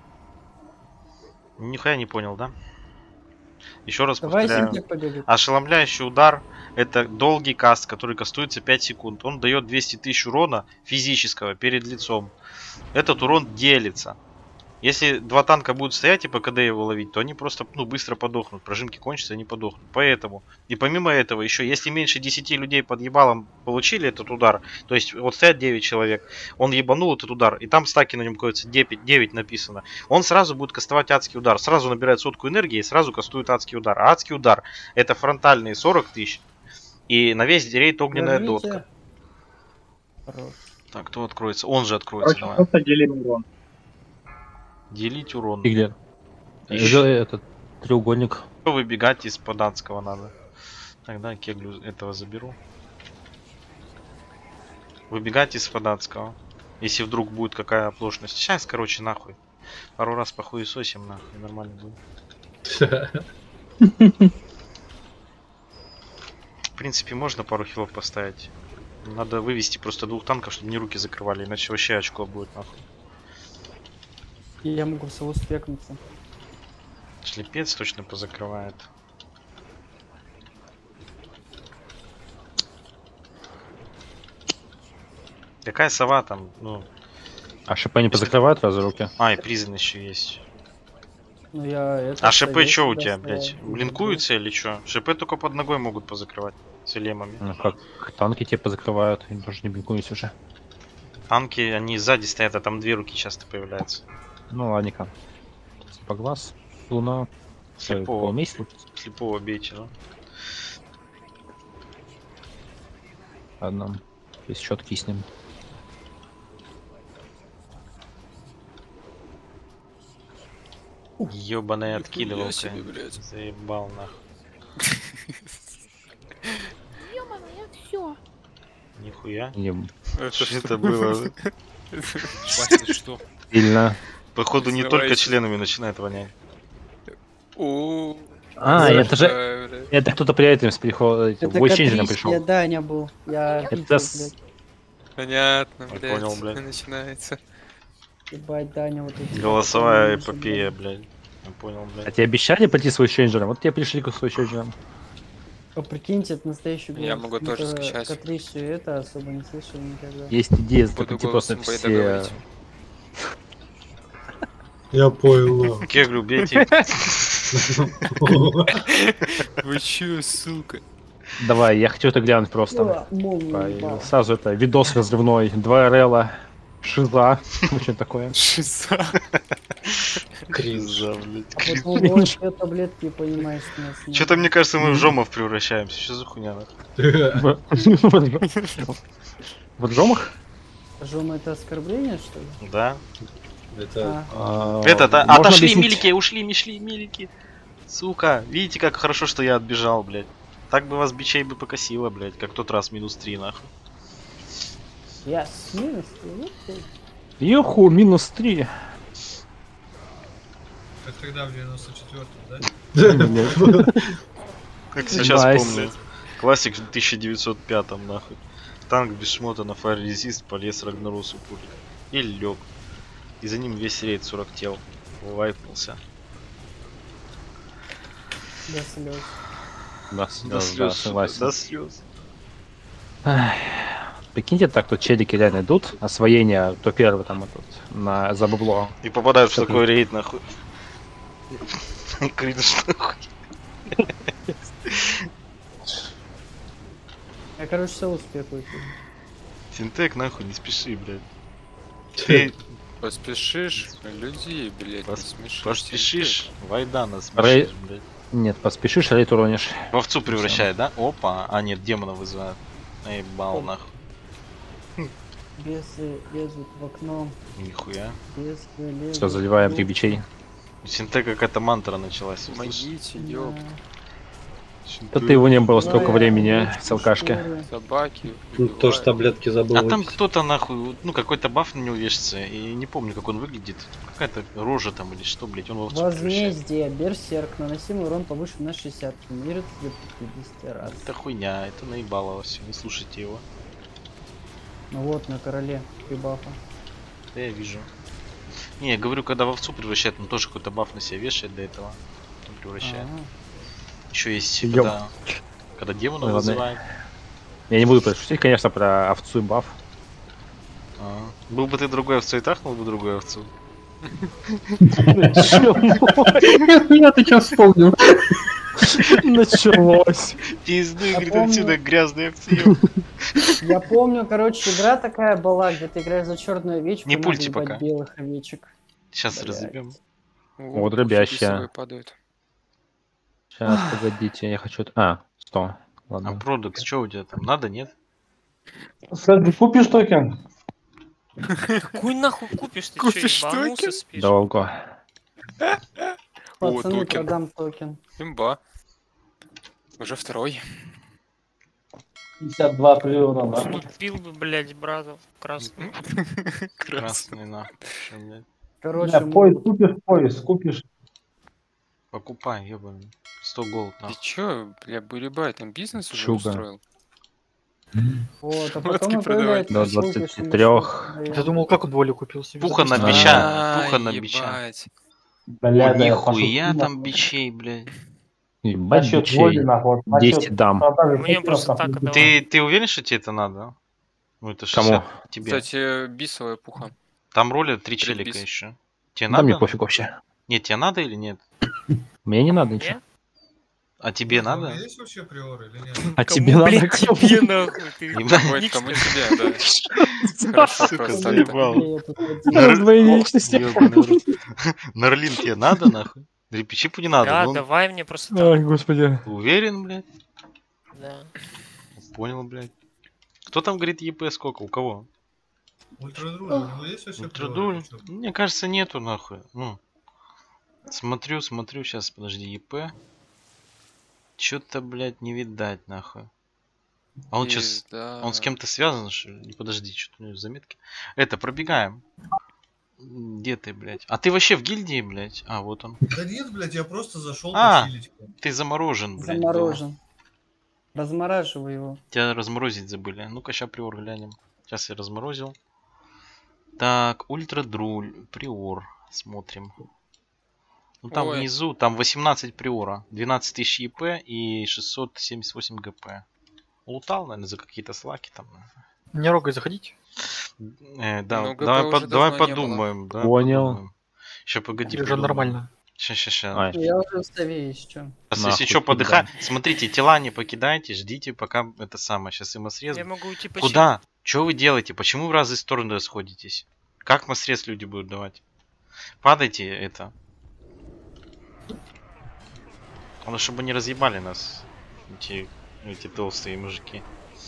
Нихуя не понял, да? Еще раз Давай повторяю. синтек побегай. Ошеломляющий удар — это долгий каст, который кастуется 5 секунд. Он дает 200 тысяч урона физического перед лицом. Этот урон делится. Если два танка будут стоять и по КД его ловить, то они просто быстро подохнут. Прожимки кончатся, они подохнут. Поэтому. И помимо этого, еще если меньше 10 людей под ебалом получили этот удар, то есть вот стоят 9 человек, он ебанул этот удар, и там стаки на нем кроются 9 написано, он сразу будет кастовать адский удар. Сразу набирает сотку энергии и сразу кастует адский удар. А адский удар — это фронтальные 40 тысяч. И на весь рейд огненная дотка. Так, кто откроется? Он же откроется. Короче, просто делим урон. Делить урон. И где? Этот треугольник. Выбегать из податского надо. Тогда кеглю этого заберу. Выбегать из податского. Если вдруг будет какая оплошность. Сейчас, короче, нахуй. Пару раз похуесосим, нахуй, нормально будет. В принципе, можно пару хилов поставить. Надо вывести просто 2 танков, чтобы не руки закрывали, иначе вообще очко будет, нахуй. Я могу в сову спекнуться. Шлепец точно позакрывает. Какая сова там, ну... А ШП не позакрывают разве руки? А, и призен еще есть. Ну я это... А ШП что у тебя, блядь? Блинкуются или что? ШП только под ногой могут позакрывать. С лемами. Ну как, танки тебе позакрывают, они тоже не блинкуются уже. Танки, они сзади стоят, а там 2 руки часто появляются. Ну ладненько. По глаз, луна. Слепого. Месяц. Слепого бейте, да? Ладно, без щетки с ним. Ёбаная откидывалка. Заебал нахуй. Ё-моё, я всё. Нихуя. Что это было? Что? Сильно. Походу не только членами начинает вонять. А, это же... Это кто-то приятелем с переходом. Войченджером пришел. Я Даня был. Я... Это... Понятно, Я блядь. понял, блядь. Начинается. Ебать, Даня вот эти... Голосовая эпопея, блядь. Я понял, блядь. А тебе обещали пойти с Войченджером? Вот тебе пришли с Войченджером. О, прикиньте, это настоящий голос. Я могу тоже скачать. Котрищу это особо не слышал никогда. Есть идея Буду запретить просто голосом все... говорить. Я понял. Кеглю бейте. Вы чё, сука? Давай, я хочу это глянуть просто. Сразу это видос разрывной. 2 РЛа. Шиза. Что такое? Шиза. Кринжа, блядь. А потом вообще таблетки, понимаешь, нас. Что-то мне кажется, мы в жомов превращаемся. Что за хуйня? В жомах? Жома это оскорбление, что ли? Да. Это... Отошли милики, ушли милики. Сука, видите, как хорошо, что я отбежал, блядь. Так бы вас бичей бы покосило, блядь, как тот раз -3, нахуй. Я с минус 3. Юху, -3. Как тогда в 94-м, да? Как сейчас помню. Классик в 1905 нахуй. Танк без шмота на Fire Resist полез Рагнаросу пулей. И лег. И за ним весь рейд 40 тел. Вайпнулся. До слез. До слез, согласен. до слез. Прикиньте, так тут челики реально идут, освоение, то первый там этот, за бабло. И попадают в такой рейд, нахуй. Кринж, нахуй. Я, короче, все успехаю. Синтек, нахуй, не спеши, блядь. Ты Поспешишь, людей, блядь, не смешишь. поспешишь, Вайдана Рей- смешишь, блядь. Нет, поспешишь, рейд уронишь. В овцу превращает, да? Опа, а нет, демона вызывает. Наебал нахуй. Бесы лезут в окно. Нихуя. Бесы лезут. Все, заливаем в трибичей. У Синтека какая-то мантра началась. Помогите, ёб. Да ты его не было столько времени с алкашки. Собаки. Тут тоже таблетки забыл. А там выпить. кто-то нахуй, ну какой-то баф на него вешается, и не помню, как он выглядит. Какая-то рожа там или что, блять, он в овцу превращает. Возмездие. Берсерк. Наносимый урон повышен на 60. Суммируется до 50 раз. Это хуйня, это наебало все, не слушайте его. Ну вот, на короле. Прибафа. Да я вижу. Не, я говорю, когда в овцу превращает, он тоже какой-то баф на себя вешает до этого. Он превращает. Еще есть, Ём. когда демона Ой, ладно. вызывает. Я не буду шутить, конечно, про овцу и баф. Был бы ты другой овцой, трахнул бы другую овцу. Я ты сейчас вспомнил. Началось. Пизды, Я говорит, помню. отсюда грязный овцеёб. Я помню, короче, игра такая была, где ты играешь за черную овечку. Не и надо пульте ебать пока. белых овечек. Сейчас Блядь. разъебем. Вот дробящая. Бисовые падают. Сейчас, погодите, я хочу... А, 100. А Ладно. продукт, что у тебя там? Надо, нет? Ты купишь токен? Какой нахуй купишь? Ты Купишь чё, ебанулся, токен? спишь? Долго. О, Пацаны, токен. продам токен. Имба. Уже второй. 52 приора, да? Уступил бы, блядь, брату красный. Красный нахуй. Чё, блядь? Короче, Поезд, купишь поезд, купишь. Покупай, ебаный. 100 голд Ты нахуй. чё, бля, Бурибай, там бизнес уже Чуга. устроил? вот, а Шмотки потом и продавать. появляется До ссылка, что 23. Я думал, как он волю купил себе. Пуха на А, бича. Пуха на бича. ебать. Бля, да, я Нихуя пошутил, там нахуй. бичей, блядь. Ебать, Насчет бичей. воли, нахуй, вот 10 насчет дам. продажи Мне токенов, просто нахуй, так отдавай. Ты уверен, что тебе это надо? Ну это Кому? 60 тебе. Кстати, бисовая пуха. Там ролят 3 Привет, челика бис. еще. Тебе Да мне надо? пофиг вообще. Нет, тебе надо или нет? Мне не надо ничего. А тебе надо? Есть вообще приоры или нет? А Кому, тебе надо? блядь, тебе нахуй? Ты Ой, кому тебе, да. Хорошо, Сука, просто заебал. Я тут один. Раздвоение личности. Ёбаный в рот. Нарлин тебе надо, нахуй? Репичипу не надо. Да, ну, давай мне просто так. Ой, господи. Уверен, блядь? Да. Понял, блядь. Кто там говорит ЕП сколько? У кого? Ультрадруль, у него есть вообще Ультрадуль? приоры? Мне кажется, нету, нахуй. Ну. Смотрю, сейчас, подожди, ЕП. Чё-то, блядь, не видать, нахуй. А он сейчас... Пизда. Он с кем-то связан, что ли? Не, подожди, что-то у него заметки. Это, пробегаем. Где ты, блядь? А ты вообще в гильдии, блядь? А, вот он. Да нет, блядь, я просто зашел А, почилить. ты заморожен, блядь. Заморожен. Размораживаю его. был. Тебя разморозить забыли. Ну-ка, ща приор глянем. Сейчас я разморозил. Так, ультрадруль, приор. Смотрим. Ну там Ой. внизу, там 18 приора. 12 тысяч ЕП и 678 ГП. Лутал, наверное, за какие-то слаки там. Не рогай заходить. Да, Ну, ГП давай, уже давай давно не было. подумаем. Да, Понял. Сейчас погоди. Уже придумаем. нормально. Щас. Ай, Я уже в ставе еще. Сейчас, Нахуй если что, туда. подыхай. Смотрите, тела не покидайте, ждите, пока это самое. Сейчас и масрез. Я могу уйти по Куда? Что вы делаете? Почему в разные стороны расходитесь? Как масрез люди будут давать? Падайте это. Главное, чтобы не разъебали нас. Эти толстые мужики.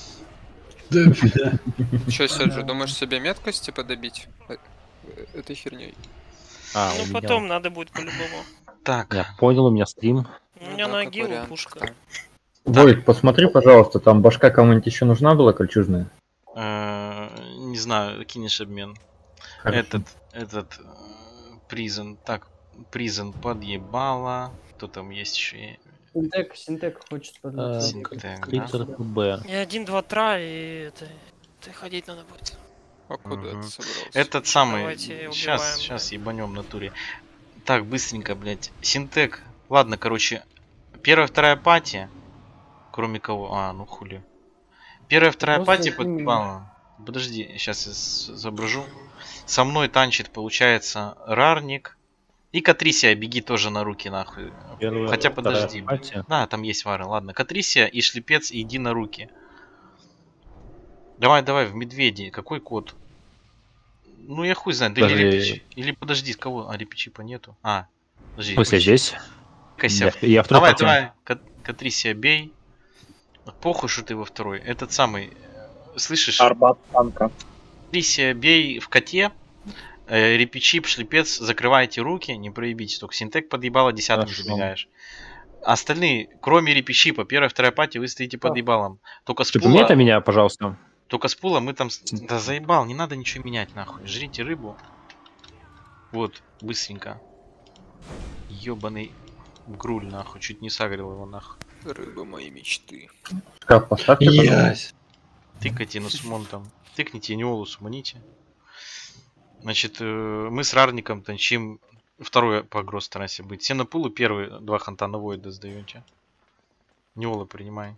Чё, Серджи, думаешь себе меткость типа добить? Этой херней. А, у Ну меня. потом надо будет по-любому. Так. Я понял, у меня стрим. У меня да, на как агилу вариант. пушка. Войт, посмотри, пожалуйста, там башка кому-нибудь еще нужна была, кольчужная? Не знаю, кинешь обмен. Хорошо. Этот призен. Так, призен подъебала. Кто там есть еще? Синтек хочет подлететь. Синтек, да? Критер Б. И 1, 2, 3, и это... ходить надо будет. А куда Мгм. ты собрался? Этот самый. Давайте Сейчас, убиваем, сейчас ебанем в натуре. Так, быстренько, блядь. Синтек. Ладно, короче. Первая, вторая пати. Кроме кого? А, ну хули. Первая, вторая Просто пати закинь меня. подпала. Подожди, сейчас я изображу. Со мной танчит, получается, Рарник. И Катрисия, беги тоже на руки, нахуй. Первая, Хотя вторая подожди. пати. Да, там есть вары. Ладно, Катрисия и Шлепец, иди на руки. Давай, в медведи. Какой код? Ну я хуй знает, Даже- или репичи. Или подожди, кого? А репичипа нету. Подожди. В смысле, здесь? Косяк. Я второй Давай, партии. давай, Катрисия, бей. Похуй, что ты во второй. Этот самый, слышишь? Арбат танка. Катрисия, бей в коте. Репичип, шлепец, закрывайте руки, не проебите. Только синтек подъебало, 10-м Хорошо. забегаешь. Остальные, кроме репичипа, первая, вторая пати, вы стоите под ебалом. Только с Типа, мне это пула, меня, пожалуйста. только с пула мы там... Да заебал, не надо ничего менять, нахуй. Жрите рыбу. Вот, быстренько. Ёбаный груль, нахуй. Чуть не сагрил его, нахуй. Рыба моей мечты. Шкаф поставьте, пожалуйста. Тыкайте на сумон там. Тыкните Неолу, сумоните. Значит, мы с Рарником танчим. Второй по агро старайся быть. Все на пулу, первый 2 ханта на войда сдаете. Неола принимай.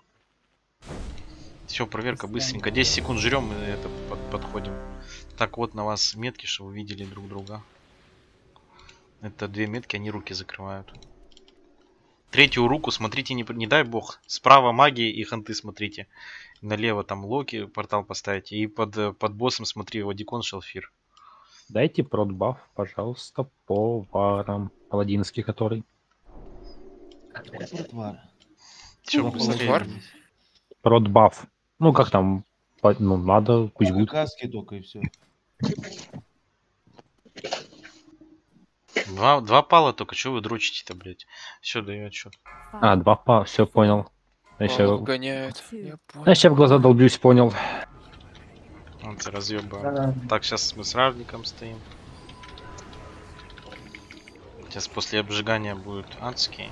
Все, проверка быстренько. 10 секунд жрем и это подходим. Так, вот на вас метки, чтобы вы видели друг друга. Это 2 метки, они руки закрывают. Третью руку смотрите, не дай бог. Справа магии и ханты смотрите. Налево там Локи, портал поставите. И под боссом смотри, Вадикон, Шелфир. Дайте продбаф, пожалуйста, по варам. Паладинский, который. Чё, быстрее? Продбаф. Ну, как там? Ну, надо, пусть будет. Каски только и все. Два пала только, что вы дрочите-то, блять? Все, даю отчет. 2 па, все понял. Палок гоняют. Я понял. Я сейчас в глаза долблюсь, понял. Вот ты разъеба. Так, сейчас мы с Равником стоим. Сейчас после обжигания будет адский.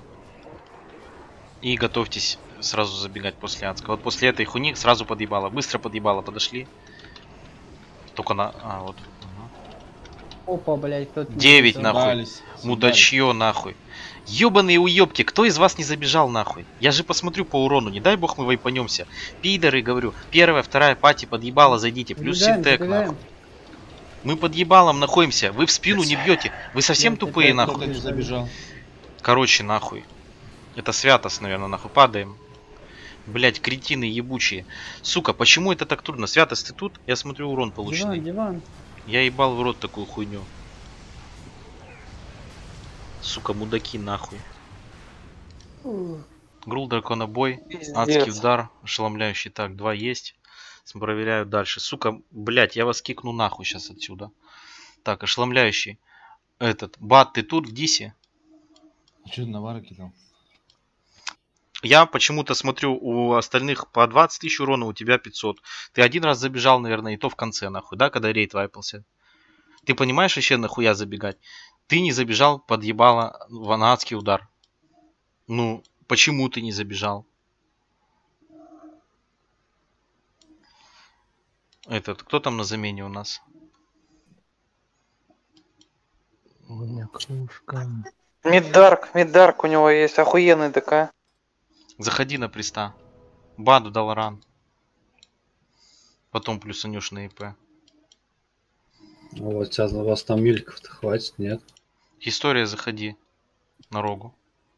И готовьтесь сразу забегать после адского. Вот после этой хуйни сразу подъебало. Быстро подъебало, подошли. Только на... вот. Опа, блядь, кто-то... 9 нахуй. Мудачье нахуй. Ёбаные уёбки, кто из вас не забежал нахуй? Я же посмотрю по урону, не дай бог мы вайпанемся. Пидоры, говорю, первая, вторая пати подъебала, зайдите. Плюс синтек нахуй. Мы под ебалом находимся, вы в спину не бьете. Вы совсем тупые нахуй. Короче, нахуй. Это Святос, наверное, нахуй. Падаем. Блять, кретины ебучие. Сука, почему это так трудно? Святос, ты тут? Я смотрю, урон полученный. Диван. Я ебал в рот такую хуйню. Сука, мудаки нахуй. Грул дракона бой. Адский удар. Ошеломляющий. Так, 2 есть. Проверяю дальше. Сука, блять, я вас кикну нахуй сейчас отсюда. Так, ошеломляющий. Этот. Бат, ты тут в дисе? Че ты навара кидал? Я почему-то смотрю, у остальных по 20 тысяч урона, у тебя 500. Ты один раз забежал, наверное, и то в конце, нахуй, да, когда рейд вайпался. Ты понимаешь вообще, нахуя забегать? Ты не забежал, подъебало в адский удар. Ну, почему ты не забежал? Этот, кто там на замене у нас? У меня кружка. Миддарк у него есть охуенный ДК. Заходи на приста. Баду дал ран. Потом плюсанешь на ИП. Вот сейчас у вас там мильков-то хватит, нет? История, заходи на рогу.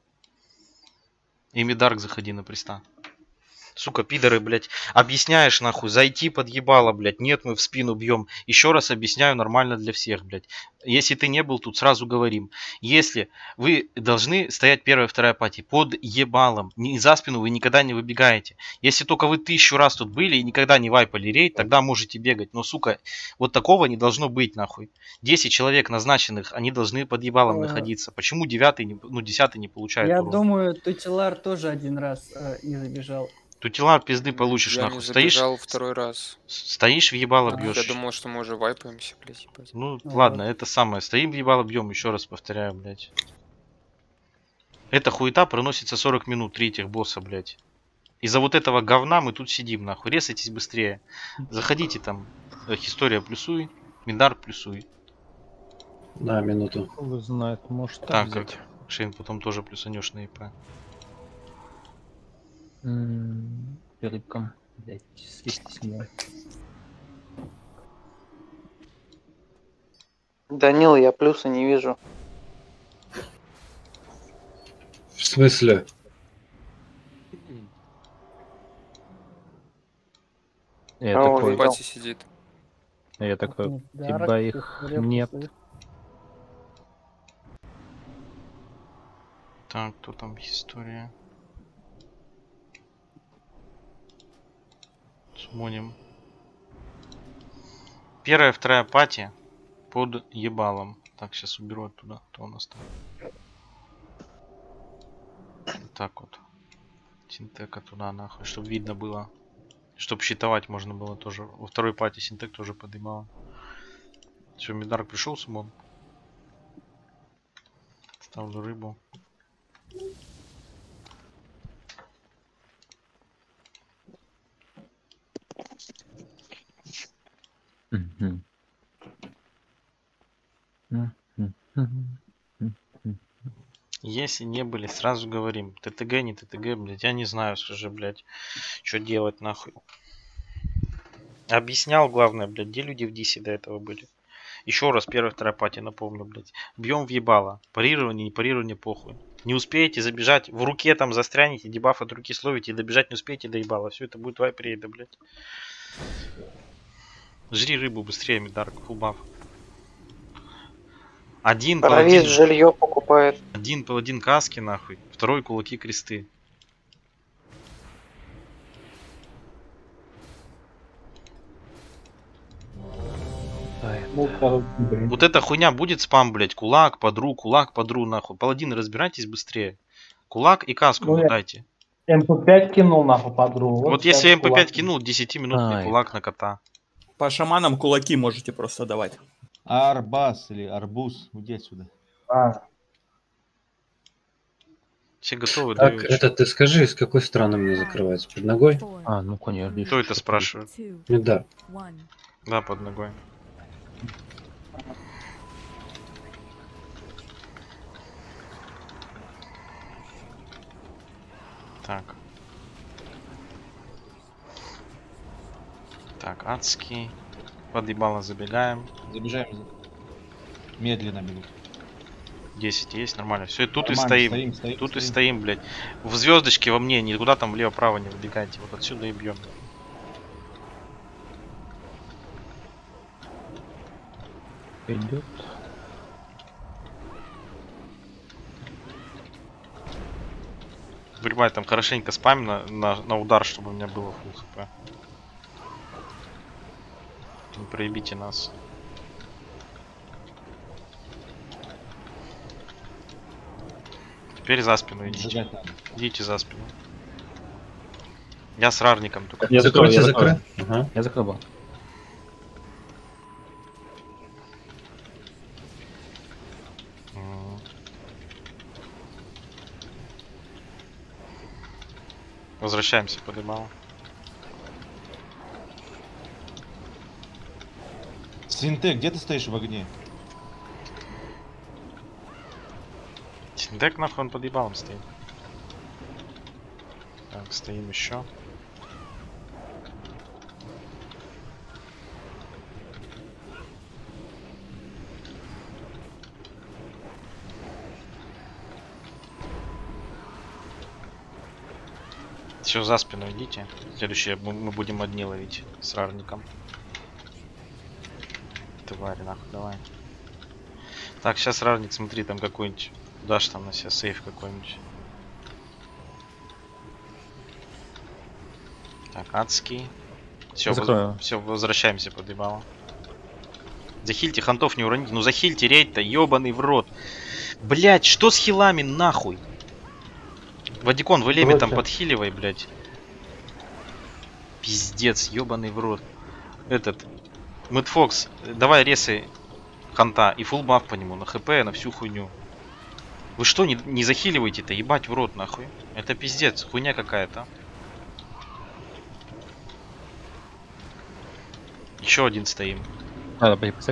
И Мидарк, заходи на приста. Сука, пидоры, блядь. Объясняешь, нахуй, зайти подъебало, блядь. Нет, мы в спину бьем. Еще раз объясняю нормально для всех, блядь. Если ты не был тут, сразу говорим. Если вы должны стоять первая, вторая пати под ебалом. Не за спину вы никогда не выбегаете. Если только вы 1000 раз тут были и никогда не вайпали рейд, тогда можете бегать. Но, сука, вот такого не должно быть, нахуй. 10 человек назначенных, они должны под ебалом находиться. Почему 9, ну 10 не получает Я урон? думаю, Тутилар тоже один раз не забежал. Тутилар пизды получишь, Я нахуй. не Стоишь, забежал второй раз. стоишь в ебало бьешь. Я думал, что мы уже вайпаемся, блядь, ебать. Ну, ладно, это самое. Стоим в ебало бьем, еще раз повторяю, блядь. Эта хуета проносится 40 минут третьих босса, блядь. Из-за вот этого говна мы тут сидим, нахуй. Резайтесь быстрее. Заходите там. История плюсуй. Миндар плюсуй. Да, минуту. Кто знает, может так взять. как Шейн потом тоже плюсанешь на ИП. Рыбкам. Блять, слизь меня. Данил, я плюса не вижу. В смысле? В пати сидит. Я такой, Дарок, типа их пистолет, нет. пистолет. Так, кто там история? Смотрим. Первая, вторая пати под ебалом. Так, сейчас уберу оттуда. Кто у нас там? Вот так вот. Синтека туда нахуй, чтобы видно было. Чтобы считывать можно было тоже. Во второй пати синтек тоже поднимал. Все, Мидарк пришел с умом. Ставлю рыбу. Если не были, сразу говорим. ТТГ, не ТТГ, блядь, я не знаю, скажи, блядь, что делать нахуй. Объяснял, главное, блядь, где люди в дисе до этого были. Еще раз, первая, вторая пати, напомню, блядь. Бьем в ебало. Парирование, не парирование, похуй. Не успеете забежать, в руке там застрянете, дебаф от руки словите, и добежать не успеете до ебала. Все это будет вайп рейда, блядь. Жри рыбу быстрее, Мидарк, фулбаф. Один Паровиз паладин. жилье покупает. Один паладин каски, нахуй. Второй кулаки кресты. Вот эта хуйня будет спам, блять. Кулак, подру, нахуй. Паладины, разбирайтесь быстрее. Кулак и каску Ну, ему я- дайте. МП5 кинул нахуй подругу. Вот сейчас если МП5 кулак. кинул, 10-минутный кулак на кота. По шаманам кулаки можете просто давать. Арбас или арбуз, уйди отсюда. Все готовы, Так, да? это ты скажи, с какой стороны мне закрывается? Под ногой? А, ну конечно. Кто это спрашивает? Да. Да, под ногой. Так. Так, адский. Подъебало забегаем. Забежаем. Медленно бегут. 10 есть, нормально. Все, тут и Нормально, стоим. Тут и стоим, блядь. В звездочке во мне, никуда там влево-право не выбегайте. Вот отсюда и бьем. Идет. Вырубай там хорошенько спам на удар, чтобы у меня было фулл хп. Не проебите нас. Теперь за спину идите. Идите за спину. Я с рарником только. Я закрою, я закрою. Ага. Я закрыл. Возвращаемся, подымал. Синтек, где ты стоишь в огне? Синдек нахуй он под ебалом стоит. Так, стоим еще. Все, за спину идите. Следующее мы будем одни ловить с рарником. Твари, нахуй, давай. Так, сейчас рарник, смотри, там какой-нибудь. Дашь там на себя сейф какой-нибудь. Так, адский. Все, все, возвращаемся под ебало. Захильте, хантов не уроните. Ну захильте, рейд-то, ебаный в рот. Блять, что с хилами нахуй? Вадикон, вы леми там подхиливай, блять. Пиздец, ебаный в рот. Этот. Мэтфокс, давай ресай ханта и фулл баф по нему, на хп, на всю хуйню. Вы что, не захиливаете-то? Ебать в рот, нахуй. Это пиздец, хуйня какая-то. Еще один стоим. Надо поехать.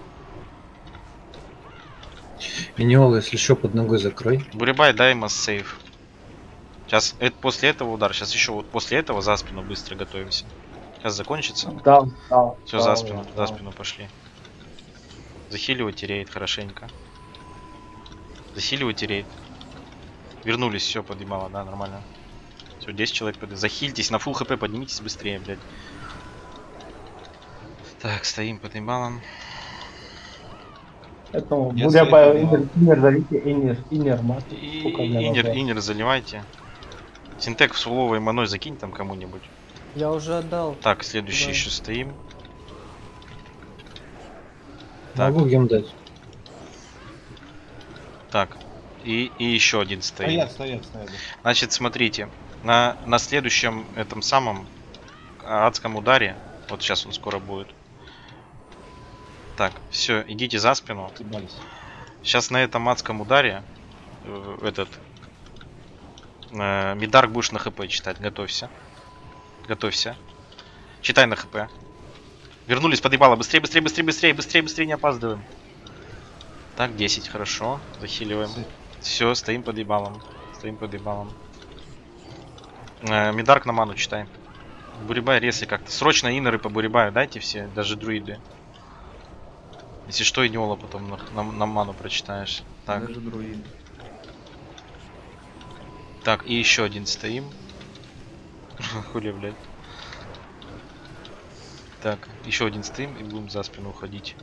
Миниол, если еще под ногой закрой. Бурибай, дай масс сейв. Сейчас после этого удар. Сейчас еще вот после этого за спину быстро готовимся. Сейчас закончится. Да. Все, за спину пошли. Захиливайте рейд хорошенько. Захиливайте рейд. Вернулись, все, подъебало, да, нормально. Все, 10 человек подъебало. Захильтесь, на фулл хп поднимитесь быстрее, блядь. Так, стоим под имбалом. Поэтому Я будем стоять по инер залите, инер мат. Инер заливайте. Синтек в суловой маной закинь там кому-нибудь. Я уже отдал. Так, следующий Да. еще стоим. Так. Могу гем дать. Так, и еще один стоит. Стоят. Значит, смотрите, на следующем этом самом адском ударе, вот сейчас он скоро будет. Так, все, идите за спину. Сейчас на этом адском ударе Мидарк будешь на хп читать, готовься. Готовься. Читай на хп. Вернулись, подъебало, быстрее, не опаздываем. Так, 10, хорошо, захиливаем. Все, стоим под ебалом. Мидарк на ману читай. Бурибай, ресы как-то. Срочно инеры по бурибаю дайте все, даже друиды. Если что, и неола потом на ману прочитаешь. Так. Даже друиды. Так, и еще один стоим. Хули, блядь. Так, еще один стоим и будем за спину уходить.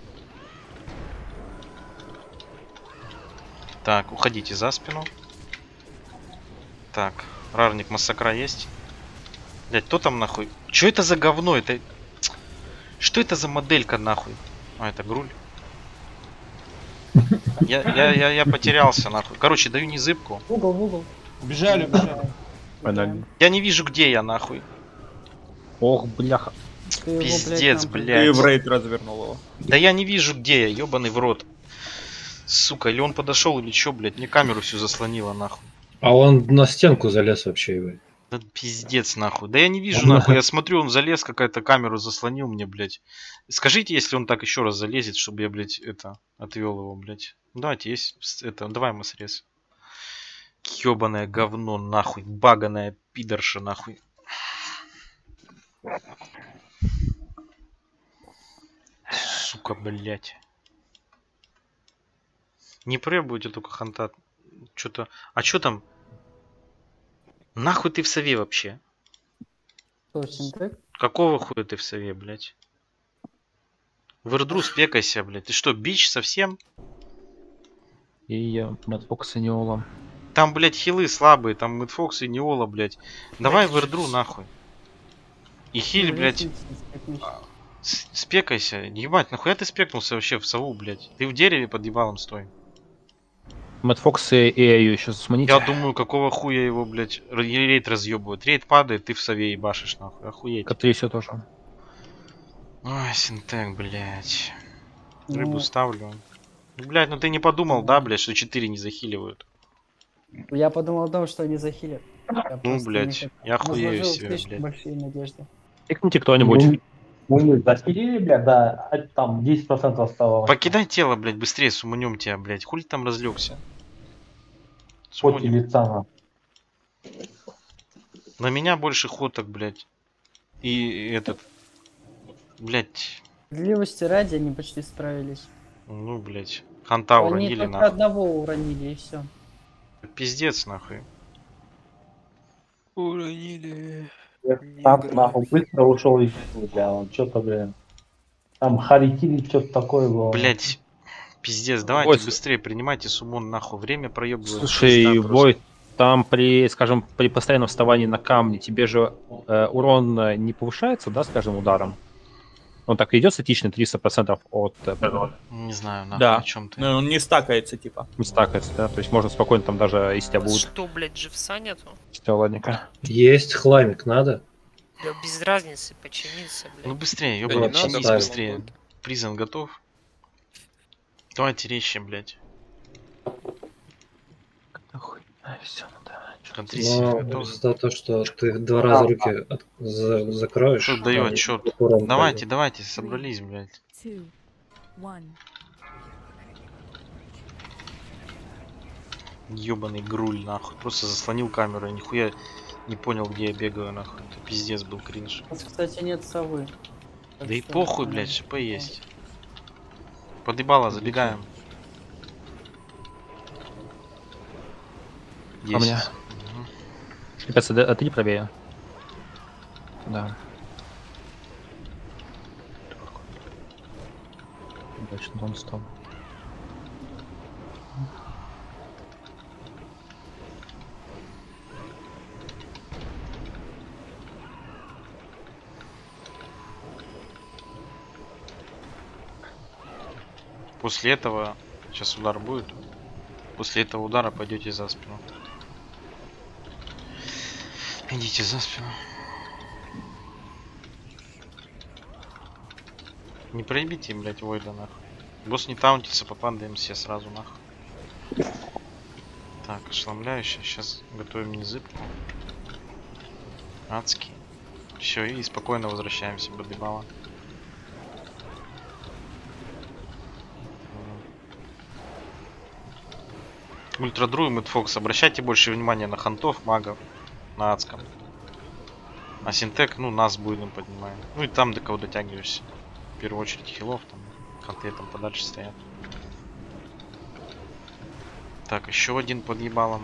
Так, уходите за спину. Так, рарник массакра есть. Блять, кто там нахуй? Что это за говно? Это... Что это за моделька нахуй? А, это Груль. Я потерялся нахуй. Короче, даю незыбку. В угол. Убежали. Я не вижу, где я нахуй. Ох, бляха. Пиздец, блядь. Ты в рейд развернул его. Да я не вижу, где я, ебаный в рот. Сука, или он подошел, или чё, блядь, мне камеру всю заслонило, нахуй. А он на стенку залез вообще его. Да пиздец, нахуй. Да я не вижу, нахуй. Я смотрю, он залез, какая-то камеру заслонил мне, блядь. Скажите, если он так еще раз залезет, чтобы я, блядь, отвел его, блядь. Давайте, есть давай мы срез. Ёбаное говно, нахуй. Баганая пидорша, нахуй. Сука, блядь. Не пробуйте только хантат. Что-то... А что там? Нахуй ты в сове вообще? Какого хуя ты в сове, блядь? В Эрдру спекайся, блядь. Ты что, бич совсем? И я Мэтфокс и Неола. Там, блядь, хилы слабые. Там Мэтфокс и Неола, блядь. Давай в Эрдру, нахуй. И хиль, блядь. Спекайся. Ебать, нахуя ты спекнулся вообще в сову, блядь? Ты в дереве под ебалом стой. Мэтфокс и ее еще засманите. Я думаю, какого хуя его, блядь, рейд разъебывает. Рейд падает, ты в сове ебашишь, нахуй. Охуеть. К3 все тоже. Ой, Синтек, блядь. Рыбу ставлю. Блядь, ну ты не подумал, да, блядь, что 4 не захиливают? Я подумал о том, что они захилят. Ну, блядь, я хуею себе, блядь. Большие надежды. Тыкните кто-нибудь. Мы захилили, блядь, да, там 10% оставалось. Покидай тело, блядь, быстрее, суманем тебя, блядь. Хули там разлегся? Поте лица. На меня больше ходок, блядь. И этот... Блядь. Справедливости ради, они почти справились. Ну, блядь. Ханта уронили, они только нахуй. одного уронили, и все. Пиздец, нахуй. Уронили. Там, нахуй, быстро ушел из игры, бля, он что-то, блин. Там Харикири, что-то такое было. Блядь. Пиздец, давайте Ой, быстрее принимайте суммон, нахуй. Время проебывает. Слушай, Вой, там скажем, при постоянном вставании на камни тебе же урон не повышается, да, скажем, ударом? Он так и идет статично 300% от природы. Не знаю, нахуй, да. о чем ты. Ну, он не стакается, типа. Не стакается, да? То есть можно спокойно там даже, если тебя будут... Что, блядь, живца нету? Все, ладненько. Есть хламик, надо? Да без разницы, починиться, блядь. Ну быстрее, Да ёбаный, не надо, чинись да. быстрее. Призан готов? Давайте резче, блядь. Все, ну да. Но за то, что ты 2 раза руки закроешь. Что даю отчет? Давайте, давайте, собрались, блядь. Ёбаный Груль, нахуй. Просто заслонил камеру, я нихуя не понял, где я бегаю, нахуй. Это пиздец был кринж. У нас, кстати, нет совы. Да и похуй, блядь, ШП есть. Подъебало, забегаем. А меня. Ребята, а ты не правее. Да. Точно, монстр. После этого, сейчас удар будет, после этого удара пойдете за спину. Идите за спину. Не проебите, блять, Войда нахуй. Босс не таунтится, попадаем все сразу нахуй. Так, ошеломляющий. Сейчас готовим незыбку. Адский. Все, и спокойно возвращаемся, бодибала. Ультрадру и Мэтфокс. Обращайте больше внимания на хантов, магов, на адском. А синтек, ну, нас будем поднимаем. Ну и там до кого дотягиваешься. В первую очередь хилов, там ханты там подальше стоят. Так, еще один под ебалом.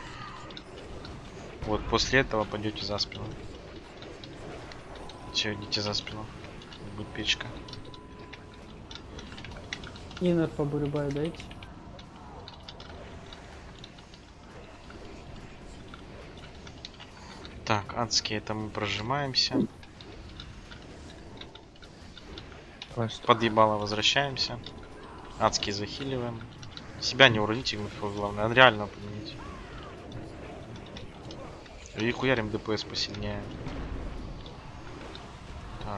Вот после этого пойдете за спину. Все, идите за спину. Будет печка. Иннер по бурибаю дайте. Так, адские, это мы прожимаемся. Под ебало возвращаемся. Адские захиливаем. Себя не уроните, главное, реально поднимите. И хуярим ДПС посильнее. Так.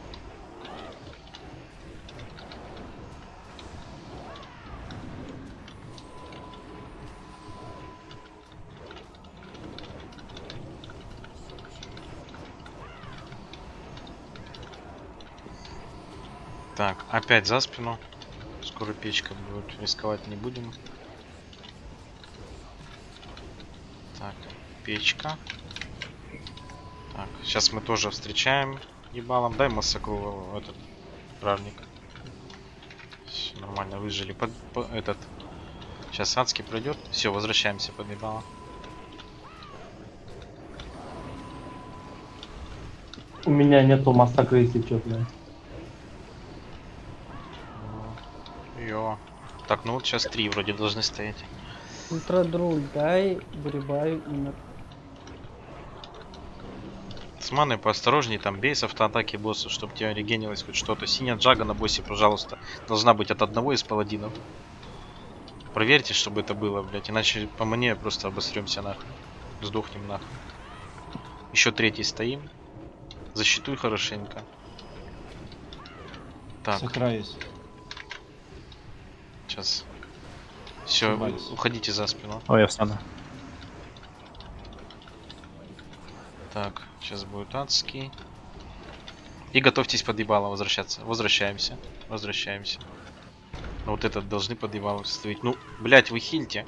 Так, опять за спину. Скоро печка будет, рисковать не будем. Так, печка. Так, сейчас мы тоже встречаем ебалом. Дай массакру этот правник. Все нормально, выжили. Этот. Сейчас адский пройдет. Все, возвращаемся под ебало. У меня нету массакры, если что, блядь. Йо. Так, ну вот сейчас 3 вроде должны стоять. Ультрадруль дай, бурибаю, иннер. С маной поосторожней, там бей с автоатаки босса, чтобы тебе регенилось хоть что-то. Синяя джага на боссе, пожалуйста, должна быть от одного из паладинов. Проверьте, чтобы это было, блять, иначе по мне просто обосремся нахуй. Сдохнем нахуй. Еще 3 стоим. Защитуй хорошенько. Так. Сейчас. Все, уходите за спину. Ой, я встану. Так, сейчас будет адский. И готовьтесь под ебало возвращаться. Возвращаемся. Возвращаемся. Ну, вот этот должны под ебало ставить. Ну, блять, вы хильте.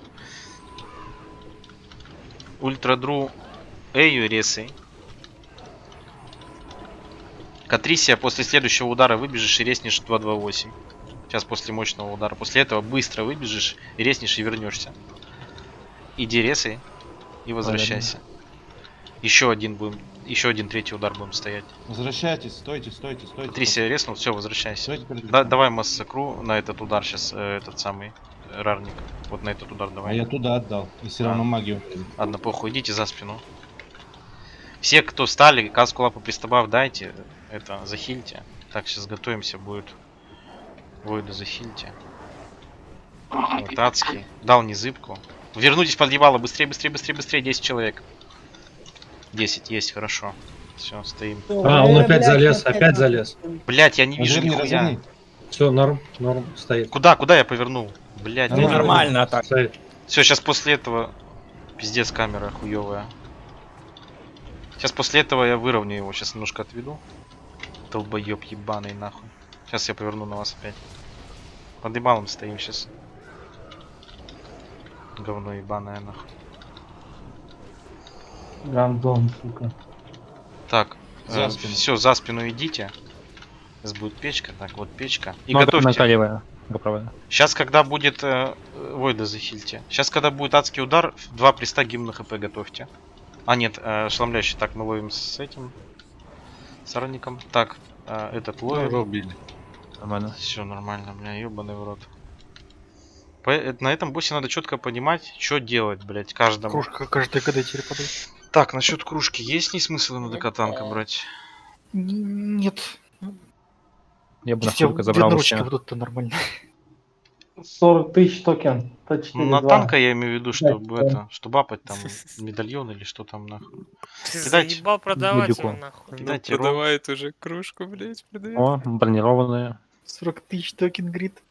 Ультрадру Эю ресой. Катрисия, после следующего удара выбежишь и резнешь 228. Сейчас после мощного удара. После этого быстро выбежишь и резнешь и вернешься. Иди ресай и возвращайся. Еще один будем. Еще один третий удар будем стоять. Возвращайтесь, стойте. Катрисия резнул, все, возвращайся. Давай массакру на этот удар сейчас, этот самый рарник. Вот на этот удар давай. А я туда отдал. И все равно магию. Ладно, похуй, идите за спину. Все, кто стали, каску лапу пристабав дайте. Это, захильте. Так, сейчас готовимся, будет. Войду захильте. Вот, адский. Дал незыбку. Вернитесь под ебало, быстрее, 10 человек. 10 есть, хорошо. Все, стоим. А, он опять залез, Блять, я не вижу нихуя. Все, норм, стоит. Куда я повернул? Блять, ну, нормально так. Все, сейчас после этого пиздец, камера хуевая. Сейчас после этого я выровняю его, сейчас немножко отведу. Долбоеб ебаный нахуй. Сейчас я поверну на вас опять. Под ебалом стоим сейчас. Говно ебаное нахуй. Гандон, сука. Так, все, за спину идите. Сейчас будет печка, так вот печка. И ну, готовьте. Гоправая. Сейчас, когда будет... Войда захильте. Сейчас, когда будет адский удар, 2 приста гимна хп готовьте. А, нет, ошеломляющий. Так, мы ловим с этим. Сорником. Так, этот ловим. Нормально. Все нормально, бля, ебаный в рот. На этом боссе надо четко понимать, что делать, блять, каждому. Кружка каждый КД теперь подает. Так, насчет кружки, есть ли смысл на ДК танка брать? Нет. Я бы на фурка забрал ручки вообще. будут-то нормально. 40 тысяч токен. На танка я имею в виду, чтобы это, чтобы апать там медальон или что там нахуй. Ты Кидайте. заебал продавать его нахуй. Кидайте ром. Продавает уже кружку, блядь, продает. О, бронированные. 40 тысяч токен грид.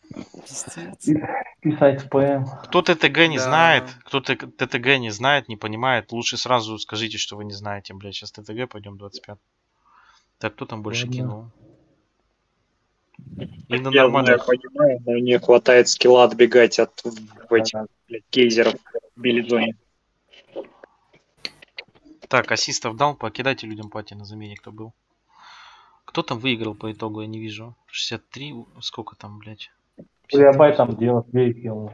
Писать ПМ. Кто ТТГ не Да. знает, кто ТТГ не знает, не понимает, лучше сразу скажите, что вы не знаете, блядь. Сейчас ТТГ пойдем 25. Так, кто там больше Ладно. кинул? И на Я нормальных. понимаю, но не хватает скилла отбегать от этих, блядь, гейзеров в билизоне. Так, ассистов дал, покидайте людям пати на замене, кто был. Кто там выиграл по итогу, я не вижу. 63, сколько там, блядь? Рябай там 99 кинул.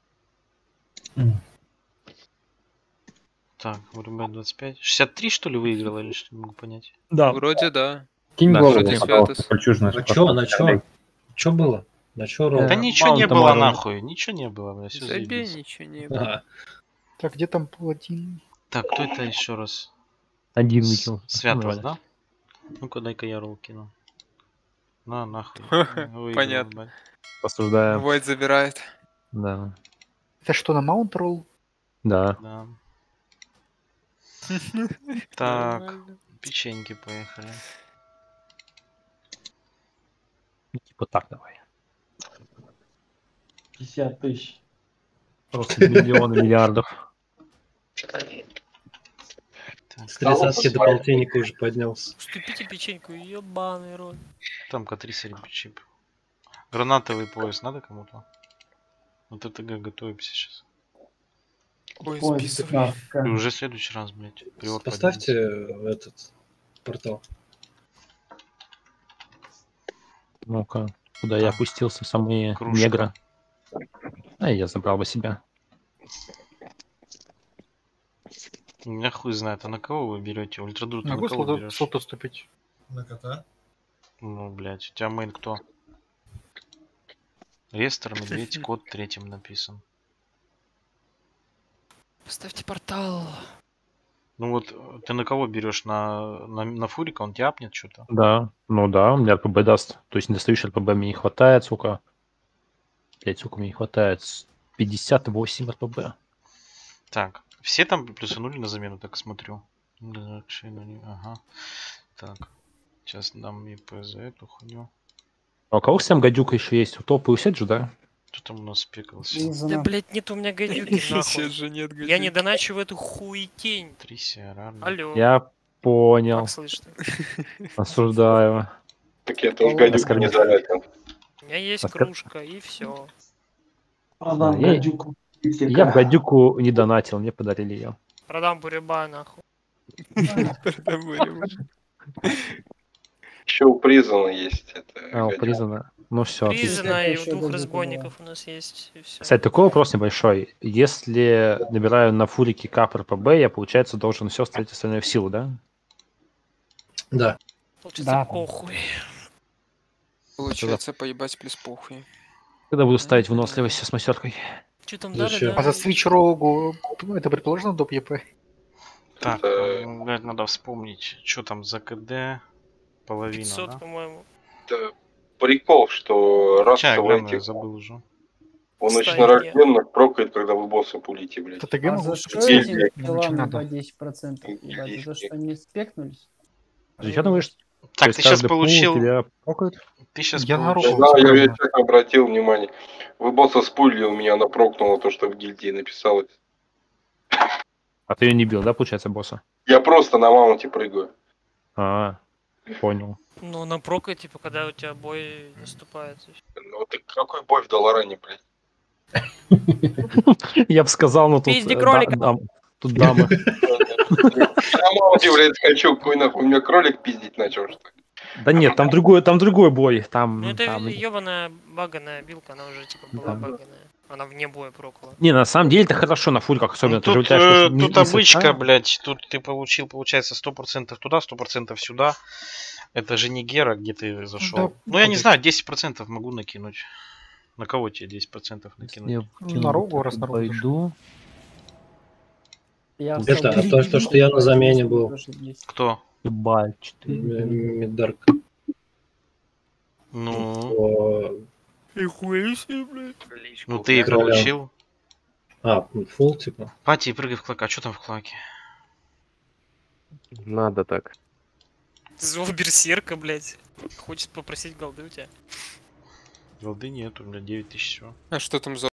Так, Урумбай 25. 63 что ли выиграл или что, не могу понять. Да. Вроде да. Кинь Да, голову, что-то пожалуйста, Святос. кольчужную. На чё было? На чё Да ровно? ничего не маунта было можно. нахуй, ничего не было, бля, все Забей, заебись. ничего не было. Ага. Так, где там плотин? Так, кто это еще раз? Один выкинул. Святос, Нормально. да? Ну-ка, дай-ка я ролл кину. На, нахуй. Выиграл, Понятно. блядь. Осуждаем. Войд забирает. Да. Это что, на маунт ролл? Да. Да. Так, Нормально. печеньки поехали. Типа так давай. 50 тысяч. Просто миллионы миллиардов. Так, С 30 до полтинника уже поднялся. Уступите печеньку, ебаный рот. там К3 чип. Гранатовый пояс надо кому-то? Вот это готовимся сейчас. Ой, Ой, списывай. 15. И уже в следующий раз, блядь. Приор Поставьте этот портал. Ну-ка, куда я опустился, самые Кружка. негры. А я забрал бы себя. У меня хуй знает, а на кого вы берете? Ультрадут на Могу кого берешь? слот уступить? На кота? Ну, блядь, у тебя мейн кто? Рестор, медведь, код третьим написан. Поставьте портал. Ну вот, ты на кого берешь? На Фурика? Он тебя апнет что-то? Да, ну да, он мне РПБ даст. То есть недостающий РПБ мне не хватает, сука. Блять, сука, мне не хватает. 58 РПБ. Так, все там плюсанули на замену, так смотрю. Да, ага. Так, сейчас дам ИП за эту хуйню. А у кого всем гадюка еще есть? У топа и у Седжа, да? Что там у нас спекался? Да, блять, нет у меня гадюки, нахуй. Сейчас же нет Я не гадюки. доначу в эту хуетень. Трисия, рано. Алло. Я понял. Как слышно? Осуждаю. Так я тоже гадюку не заметил. У меня есть Оскар- кружка, и все. Продам Я- гадюку. Я в гадюку не донатил, мне подарили ее. Продам буряба, нахуй. Еще у Призона есть это. А, у Призана. Ну все. Призана и у Еще 2 гадюка разбойников у нас есть, и все. Кстати, такой вопрос небольшой. Если набираю на фурике кап РПБ, я, получается, должен все встретить остальное в силу, да? Да. Получается, Да. похуй. Получается, поебать плюс похуй. Когда буду ставить выносливость с мастеркой. Что там Зачем? дали, А за свич рогу это предположено доп ЕП? Так, Это- блядь, надо вспомнить, что там за КД. Половина, 500, да? по-моему. Это прикол, что Чай, расовый главное, этих, забыл уже. он очень Кстати. рожденных прокает, когда вы босса пулите, блядь. ТТГ А могу за что Гильдия. этим Ничего киллам надо. по 10%? Ебать, за то, что они спекнулись? Что думаешь? Так, ты сейчас получил... Тебя покают? Ты сейчас Я на получил... руку. Да, я так обратил внимание. Вы босса спулили, у меня она прокнула то, что в гильдии написалось. А ты ее не бил, да, получается, босса? Я просто на маунте прыгаю. А, понял. Ну, на прока, типа, когда у тебя бой наступает. Ну ты какой бой в Долоране, блядь? Я бы сказал, но тут... Пиздик кролика. Тут дамы. На маунте, блядь, хочу, какой нахуй, у меня кролик пиздить начал, что ли? Да нет, там другой бой. Там, Ну, это там... ебаная баганая билка, она уже, типа, была Да. баганая. Она вне боя прокла. Не, на самом деле это хорошо на фульках, особенно. Ну, Ты же тут улетаешь тут не с обычка, АК. блядь. Тут ты получил, получается, 100% туда, 100% сюда. Это же не Гера, где ты зашел. Да, Ну, я не знаю, 10% могу накинуть. На кого тебе 10% накинуть? На Рогу, раз на Рогу пойду. Я Это, а то, что я на замене был. Кто? Ебать, Миддарк. Ну, Нихуя себе, блядь. ну ты и Короля. получил. А, фул типа? Пати, прыгай в клак. А что там в клаке? Надо так. Зов берсерка, блядь. Хочет попросить голды у тебя. Голды нету, у меня 9000 всего. А что там за